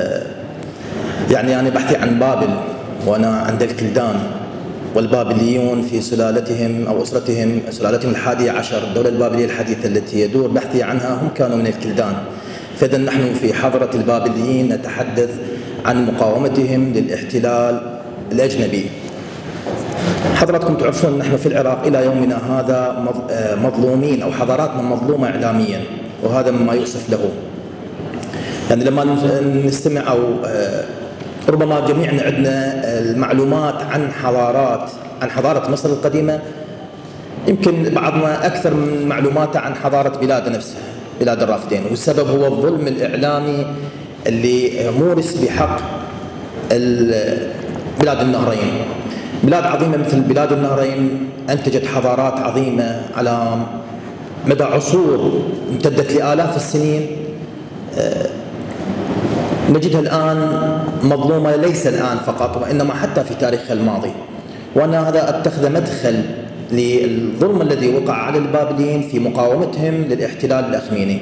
يعني أنا بحثي عن بابل وأنا عند الكلدان، والبابليون في سلالتهم أو أسرتهم سلالتهم 11، الدولة البابلية الحديثة التي يدور بحثي عنها هم كانوا من الكلدان. فإذا نحن في حضرة البابليين نتحدث عن مقاومتهم للاحتلال الأجنبي. حضراتكم تعرفون نحن في العراق إلى يومنا هذا مظلومين، أو حضاراتنا مظلومة إعلاميا، وهذا مما يؤسف له. يعني لما نستمع أو ربما جميعنا عندنا المعلومات عن حضارة مصر القديمة، يمكن بعضنا أكثر من معلوماته عن حضارة بلاد نفسها، بلاد الرافدين، والسبب هو الظلم الإعلامي اللي مورس بحق بلاد النهرين. بلاد عظيمة مثل بلاد النهرين أنتجت حضارات عظيمة على مدى عصور امتدت لآلاف السنين، نجدها الآن مظلومة، ليس الآن فقط وإنما حتى في تاريخها الماضي. وأنا هذا أتخذ مدخل للظلم الذي وقع على البابليين في مقاومتهم للاحتلال الأخميني.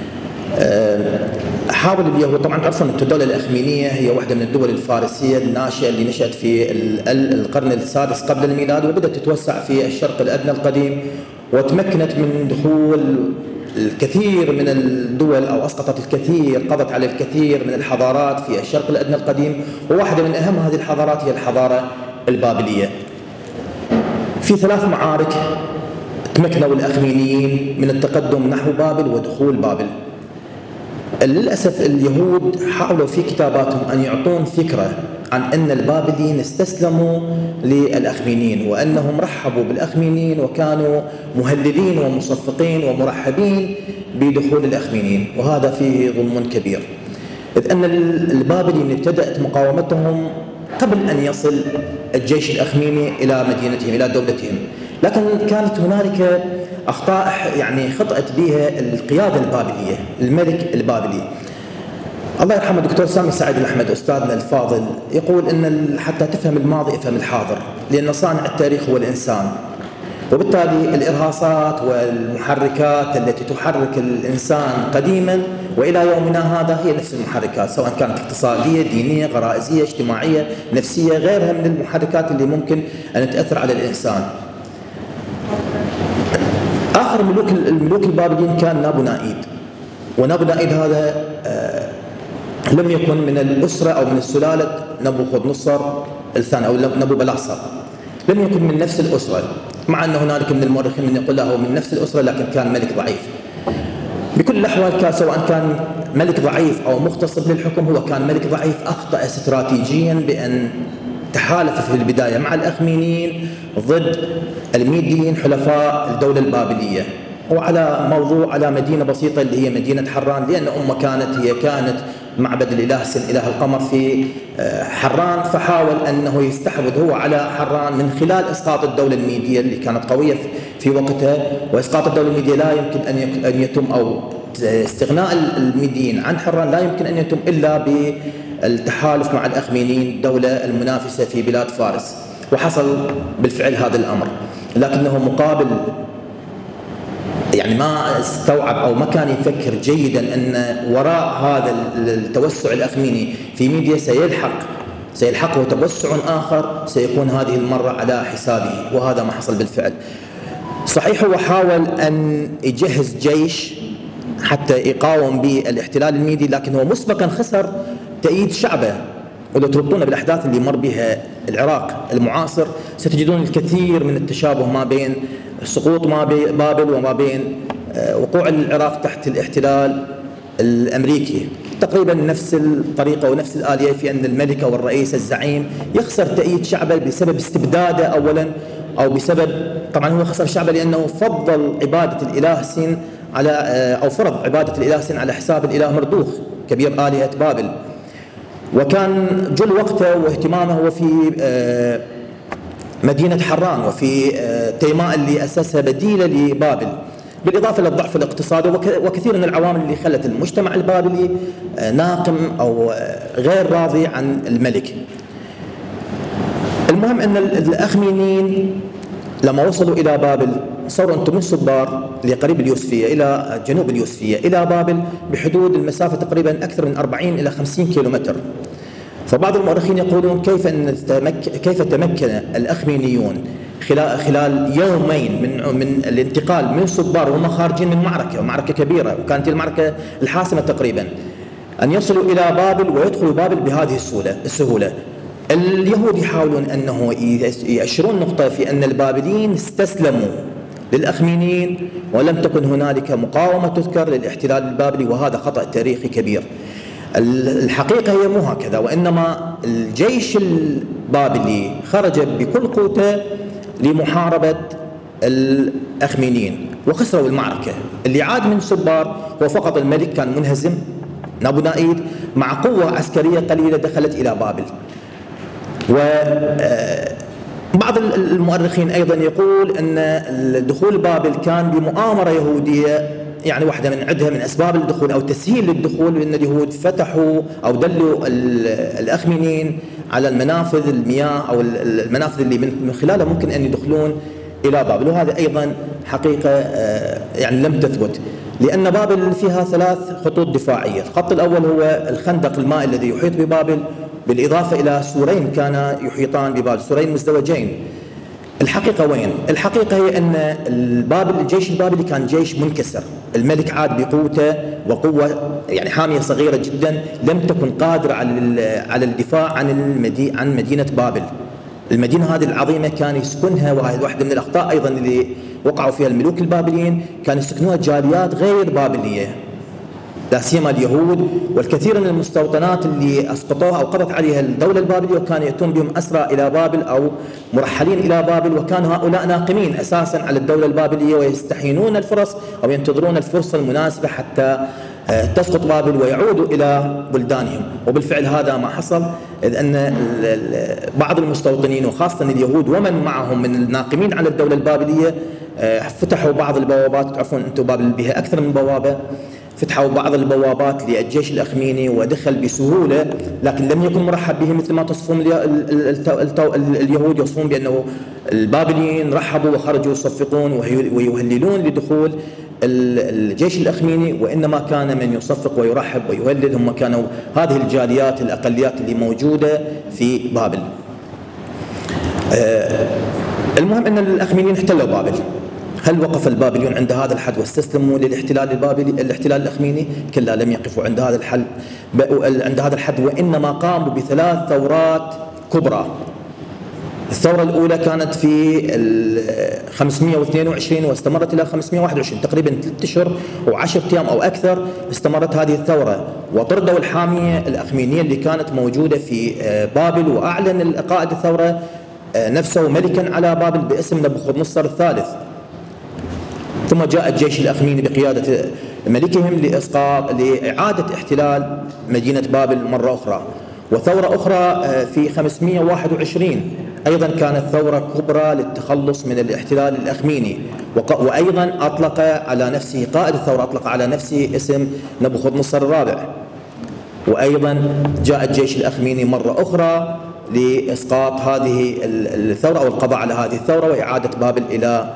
حاول اليهود، طبعا تعرفون أن الدولة الأخمينية هي واحدة من الدول الفارسية الناشئة اللي نشأت في القرن السادس قبل الميلاد، وبدأت تتوسع في الشرق الأدنى القديم، وتمكنت من دخول الكثير من الدول أو أسقطت الكثير، قضت على الكثير من الحضارات في الشرق الأدنى القديم. وواحدة من أهم هذه الحضارات هي الحضارة البابلية. في 3 معارك تمكنوا الأخمينيين من التقدم نحو بابل ودخول بابل. للأسف اليهود حاولوا في كتاباتهم أن يعطون فكرة عن أن البابليين استسلموا للأخمينيين، وأنهم رحبوا بالأخمينيين وكانوا مهللين ومصفقين ومرحبين بدخول الأخمينيين، وهذا فيه ظلم كبير، إذ أن البابليين ابتدأت مقاومتهم قبل أن يصل الجيش الأخميني إلى مدينتهم إلى دولتهم، لكن كانت هنالك أخطاء يعني خطأت بها القيادة البابلية، الملك البابلي. الله يرحمه الدكتور سامي سعيد الأحمد أستاذنا الفاضل يقول إن حتى تفهم الماضي افهم الحاضر، لأن صانع التاريخ هو الإنسان، وبالتالي الإرهاصات والمحركات التي تحرك الإنسان قديما وإلى يومنا هذا هي نفس المحركات، سواء كانت اقتصادية، دينية، غرائزية، اجتماعية، نفسية، غيرها من المحركات اللي ممكن أن تأثر على الإنسان. آخر الملوك البابليين كان نابو نائيد، ونابو نائيد هذا لم يكن من الأسرة أو من السلالة نبوخذ نصر الثاني أو نبو بلاصر، لم يكن من نفس الأسرة، مع أن هنالك من المؤرخين من يقول له من نفس الأسرة، لكن كان ملك ضعيف. بكل الأحوال كان سواء كان ملك ضعيف أو مغتصب للحكم، هو كان ملك ضعيف أخطأ استراتيجيا بأن تحالف في البداية مع الأخمينيين ضد الميديين حلفاء الدولة البابلية، وعلى موضوع على مدينة بسيطة اللي هي مدينة حران، لأن كانت معبد الإله سن إله القمر في حران، فحاول أنه يستحوذ هو على حران من خلال إسقاط الدولة الميدية اللي كانت قوية في وقتها. وإسقاط الدولة الميدية لا يمكن أن يتم، أو استغناء الميديين عن حران لا يمكن أن يتم إلا بالتحالف مع الأخمينيين الدولة المنافسة في بلاد فارس، وحصل بالفعل هذا الأمر، لكنه مقابل يعني ما استوعب أو ما كان يفكر جيدا أن وراء هذا التوسع الأخميني في ميديا سيلحقه توسع آخر سيكون هذه المرة على حسابه، وهذا ما حصل بالفعل. صحيح هو حاول أن يجهز جيش حتى يقاوم بالاحتلال الميدي، لكن هو مسبقا خسر تأييد شعبه. ولو تربطون بالأحداث اللي مر بها العراق المعاصر ستجدون الكثير من التشابه ما بين سقوط بابل وما بين وقوع العراق تحت الاحتلال الأمريكي، تقريبا نفس الطريقة ونفس الآلية، في أن الملك أو الرئيس الزعيم يخسر تأييد شعبه بسبب استبداده أولا، أو بسبب طبعا هو خسر شعبه لأنه فضل عبادة الإله سين على أو فرض عبادة الإله سين على حساب الإله مردوخ كبير آلهة بابل، وكان جل وقته واهتمامه هو في مدينة حران وفي تيماء اللي أسسها بديلة لبابل، بالإضافة للضعف الاقتصادي وكثير من العوامل اللي خلت المجتمع البابلي ناقم أو غير راضي عن الملك. المهم أن الأخمينيين لما وصلوا إلى بابل صاروا أنتم من صبار لقريب اليوسفية إلى جنوب اليوسفية إلى بابل بحدود المسافة تقريبا أكثر من 40 إلى 50 كيلومتر. فبعض المؤرخين يقولون كيف تمكن الأخمينيون خلال يومين من الانتقال من صبار وهم خارجين من معركة كبيرة، وكانت المعركة الحاسمة تقريبا، أن يصلوا إلى بابل ويدخلوا بابل بهذه السهولة. اليهود يحاولون أنه يأشرون نقطة في أن البابليين استسلموا للأخمينيين ولم تكن هنالك مقاومة تذكر للاحتلال البابلي، وهذا خطأ تاريخي كبير. الحقيقة هي مو هكذا، وإنما الجيش البابلي خرج بكل قوته لمحاربة الأخمينيين وخسروا المعركة. اللي عاد من صبار هو فقط الملك كان منهزم نابو نائيد مع قوة عسكرية قليلة دخلت إلى بابل. وبعض المؤرخين أيضا يقول أن دخول بابل كان بمؤامرة يهودية، يعني واحدة من عدها من أسباب الدخول أو تسهيل للدخول، لأن اليهود فتحوا أو دلوا الأخمينيين على المنافذ المياه أو المنافذ اللي من خلالها ممكن أن يدخلون إلى بابل، وهذا أيضا حقيقة يعني لم تثبت، لأن بابل فيها 3 خطوط دفاعية. الخط الأول هو الخندق المائي الذي يحيط ببابل، بالإضافة إلى سورين كان يحيطان ببابل، سورين مزدوجين. الحقيقة وين؟ الحقيقة هي أن الجيش البابلي كان جيش منكسر، الملك عاد بقوته وقوة يعني حامية صغيرة جدا، لم تكن قادرة على الدفاع عن مدينة بابل. المدينة هذه العظيمة كان يسكنها، واحدة من الأخطاء أيضا اللي وقعوا فيها الملوك البابليين، كانوا يسكنوها جاليات غير بابلية، لا سيما اليهود والكثير من المستوطنات اللي اسقطوها او قضت عليها الدوله البابليه، وكان ياتون بهم اسرى الى بابل او مرحلين الى بابل، وكانوا هؤلاء ناقمين اساسا على الدوله البابليه ويستحينون الفرص او ينتظرون الفرصه المناسبه حتى تسقط بابل ويعودوا الى بلدانهم. وبالفعل هذا ما حصل، اذ ان بعض المستوطنين وخاصه اليهود ومن معهم من الناقمين على الدوله البابليه فتحوا بعض البوابات. تعرفون انتم بابل بها اكثر من بوابه، فتحوا بعض البوابات للجيش الأخميني ودخل بسهولة، لكن لم يكن مرحب به مثل ما تصفون اليهود يوصفون بأنه البابليين رحبوا وخرجوا يصفقون ويهللون لدخول الجيش الأخميني، وإنما كان من يصفق ويرحب ويهلل هم كانوا هذه الجاليات الأقليات اللي موجودة في بابل. المهم أن الأخمينيين احتلوا بابل. هل وقف البابليون عند هذا الحد واستسلموا للاحتلال البابلي الاحتلال الأخميني؟ كلا، لم يقفوا عند هذا الحد، وإنما قاموا ب3 ثورات كبرى. الثورة الأولى كانت في 522 واستمرت إلى 521، تقريبا 3 أشهر و10 أيام أو أكثر استمرت هذه الثورة، وطردوا الحامية الأخمينية اللي كانت موجودة في بابل، وأعلن قائد الثورة نفسه ملكا على بابل باسم نبوخذ-نصر الثالث. ثم جاء الجيش الأخميني بقيادة ملكهم لإعادة احتلال مدينة بابل مرة أخرى. وثورة أخرى في 521 أيضا كانت ثورة كبرى للتخلص من الاحتلال الأخميني، وأيضا أطلق على نفسه قائد الثورة أطلق على نفسه اسم نبوخذ-نصر الرابع. وأيضا جاء الجيش الأخميني مرة أخرى لإسقاط هذه الثورة أو القضاء على هذه الثورة وإعادة بابل إلى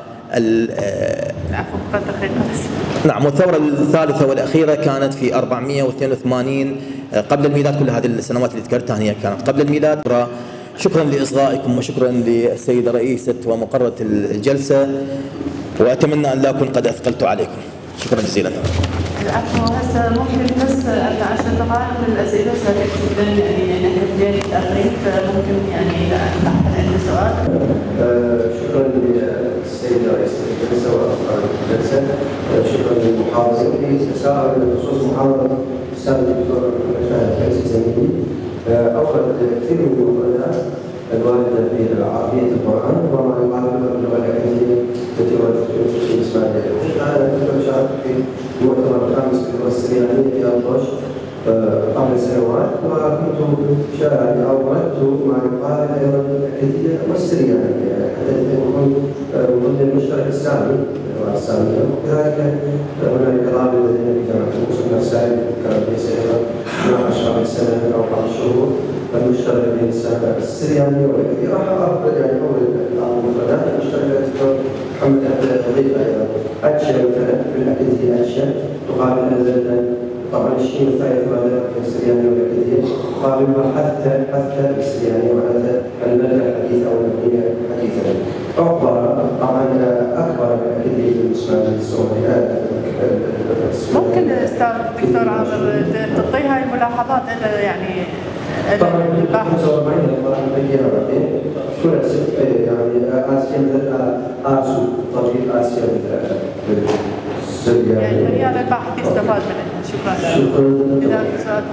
نعم. والثورة الثالثة والأخيرة كانت في 482 قبل الميلاد. كل هذه السنوات اللي ذكرتها هي كانت قبل الميلاد. شكرا لإصغائكم وشكرا للسيدة رئيسة ومقررة الجلسة، وأتمنى أن لا أكون قد أثقلت عليكم. شكرا جزيلا. العفو. هسه ممكن بس 10 دقائق للأسئلة سريع جدا، يعني نحن بدينا متأخرين، فممكن يعني إذا أحد عنده سؤال. شكرا للسيدة رئيسة الجلسة وأفراد الجلسة. شكرا للمحاضرين. في تساؤل بخصوص محاضرة الأستاذ الدكتور فهد فايز زميلي. أورد كثير من المفردات الواردة في عربية القرآن وما يقابل باللغة الأكاديمية التي وردت في الإسماعيلية. أنا كنت شاركت في المؤتمر الخامس باللغة السريانية في أطوش قبل سنوات، وكنت أوردت ما يقابل أيضا الأكاديمية والسريانية حتى يكون ضمن المشترك السامي اللغة السامية. وكذلك هناك طالب لدينا في جامعة الموصل السائل كان ليس أيضا 12 سنة أو 4 شهور المشترك بين السريانية والأكاديمية. راح أفضل يعني أول بعض المفردات المشتركة الدكتور محمد أضيف أيضا أتشا مثلا في الأكاديمية أتشا تقابل أنزلنا طبعا الشيء الثالث هذا السريانية والأكاديمية تقابلها حتى السريانية معناتها الملكة الحديث أو المبنية حديثا. عقبة طبعا أكبر من الأكاديمية بالنسبة للسعودية. ممكن الأستاذ الدكتور عامر تعطي هاي الملاحظات إلى يعني طبعا الباحث معين المراحل بعدين كل يعني آسيا مثل آسو طبيب آسيا بالسرية يعني ريال الباحث يستفاد منها. شكرا. إذا سؤال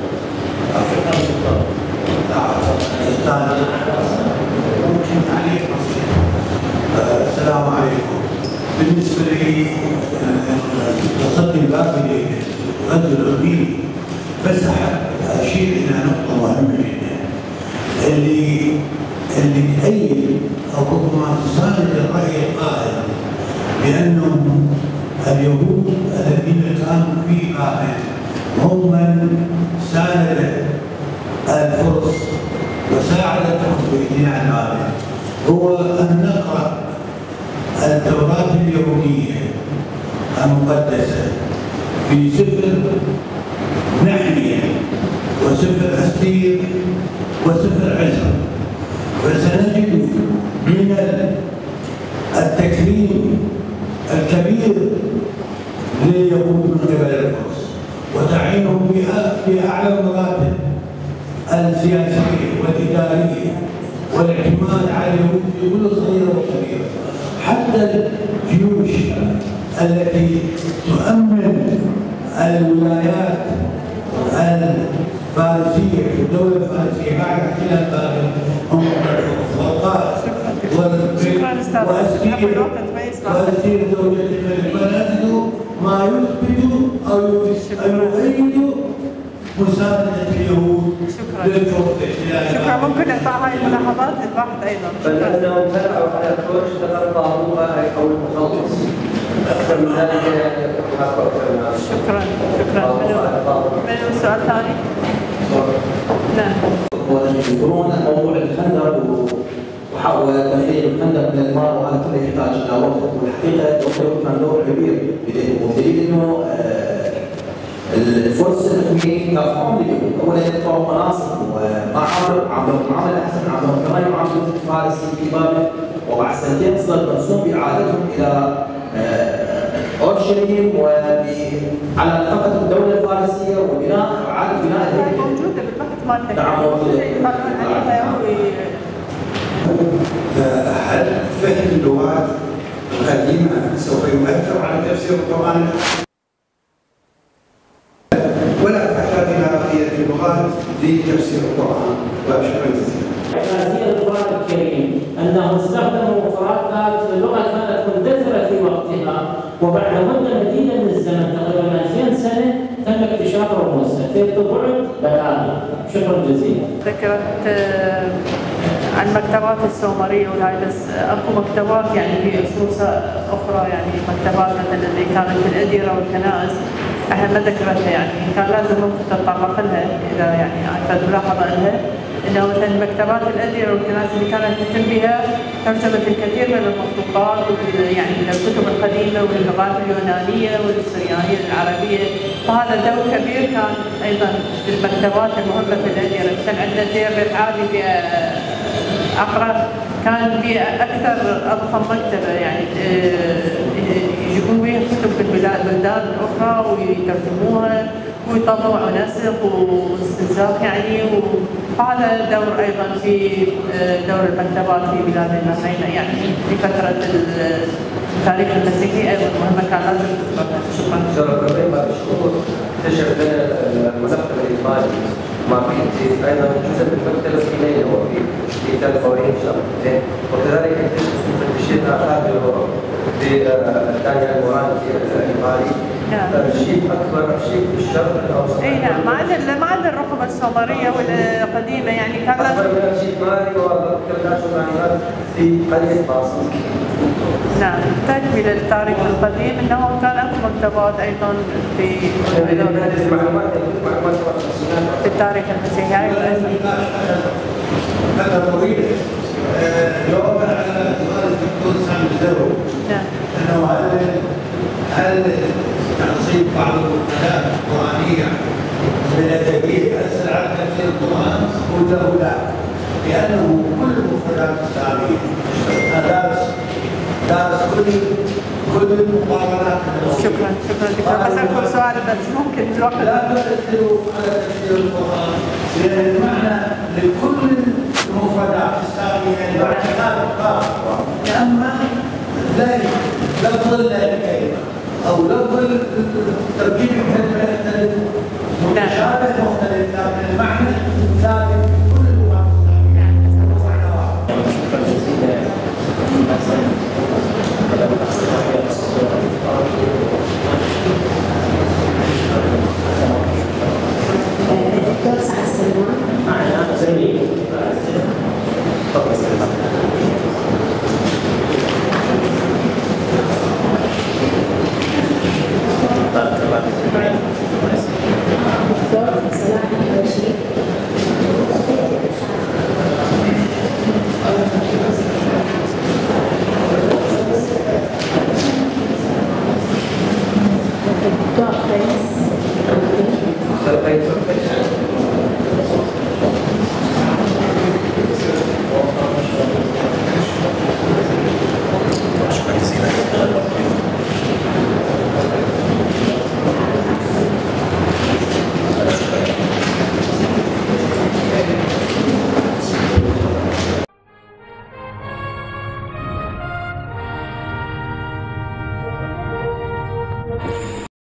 ممكن تعليق بسيط. السلام عليكم. بالنسبة لي التصدي البابلي رجل أمين، بس أشير إلى نقطة مهمة جدا اللي تأيد أو ربما تساند الرأي القائل بأنهم اليهود الذين كانوا في بابل هم من ساند الفرس وساعدتهم في بناء بابل. هو أن نقرأ التوراة اليهودية المقدسة في سفر نحمية وسفر أستير وسفر عزرا، فسنجد من التكريم الكبير لليهود من قبل الفرس وتعيينهم في أعلى المراتب السياسية والإدارية والاعتماد على اليهود في كل صغيرة وكبيرة، حتى الجيوش التي تؤمن الولايات الفارسية في الدولة الفارسية بعد احتلال بابل هم والقائد وأستير زوجة الملك، ونجد ما يثبت أو يؤيد مساندة اليهود للفرس الاحتلال. شكرا. ممكن إعطاء هاي الملاحظات للباحث أيضا. فلأنهم تلعبوا على الفرش تقربهم أو المخلص أكثر من ذلك. شكرا. ثاني؟ نعم. يذكرون موضوع الخندق وتخريج الخندق من الماء، وهذا كله يحتاج الى وقت، والحقيقه الدكتور كان دور كبير بدليل انه الفرس الحكوميين كافحون اليوم، اولا يدفعوا مناصب ومعابر، عندهم معامله احسن، عندهم كمان معامله الفارسي في بابل، وبعد سنتين صدر مرسوم باعادتهم الى اورشليم على نفقه الدوله الفارسيه وبناء واعاده بناء الهيكل. موجوده بالبحث مالتك. نعم موجوده. هل فهم اللغات القديمه سوف يؤثر على تفسير القران؟ ولا تحتاج الى بقيه اللغات لتفسير القران. وشكرا جزيلا. إعجازية القرآن الكريم أنه استخدموا مفردات لغة كانت مندثرة في وقتها، وبعد مدة مديدة من الزمن تقريبا 2000 سنة تم اكتشاف رموزها في بعد بلاغي. شكرا جزيلا. ذكرت عن مكتبات السومرية وهاي، بس اكو مكتبات يعني في أصوص أخرى، يعني مكتبات مثلا اللي كانت في الأديرة والكنائس احنا ما ذكرتها، يعني كان لازم ممكن تتطرق لها إذا يعني أخذ ملاحظة لها، انه مثلا مكتبات الأديرة والكنائس اللي كانت تتم بها ترجمة الكثير من المخطوطات يعني من الكتب القديمة واللغات اليونانية والسريانية العربية، فهذا دور كبير كان أيضا بالمكتبات المهمة في الأديرة. كان عندنا دير رفعادي في عقرة كان في أكثر أضخم مكتبة، يعني يجيبون بها كتب من البلدان الأخرى ويترجموها ويطبعوا نسخ واستنساخ يعني، وهذا دور أيضا في دور المكتبات في بلادنا هنا، يعني في فترة التاريخ المسيحي أيضا مهمة كان لازم تذكرها. شكرا. بعد شهور اكتشف لنا المكتب الإيطالي ما في ايضا جزء من المكتبه في ليله وفي تل فورين زين، وكذلك اكتشف مفتشين اخر في دانيال مورانتي الايطالي. نعم. شيء اكبر شيء في الشرق الاوسط. اي نعم، ما عندنا الرقبه السومريه والقديمه، يعني كان لازم اكبر من شيء مالي وكذلك في قريه باصل. نعم، تكمل التاريخ القديم انه كان اكو مكتبات ايضا في التاريخ المسيحي. هذا طويل. جوابا على سؤال الدكتور سامي الزرو. نعم. انه هل تنصيب بعض المفردات القرانيه من الادبيه يؤثر على تفسير القران؟ قل له لا، لانه كل المفردات الاسلاميه دارس كل المقارنات. شكرا دكتور، بسألكم سؤال بس ممكن الوقت. لا تؤثر على تفسير القران، لان المعنى لكل المفردات الاسلاميه باعتبار القاف، اما لفظ الكلمه او لفظ تركيب الكلمه يختلف، متشابه مختلف، لكن المعنى ثابت في كل اللغات الدكتور سعد سلمان. معنا زميل. دكتور صلاح الحوشي. الدكتور قيس.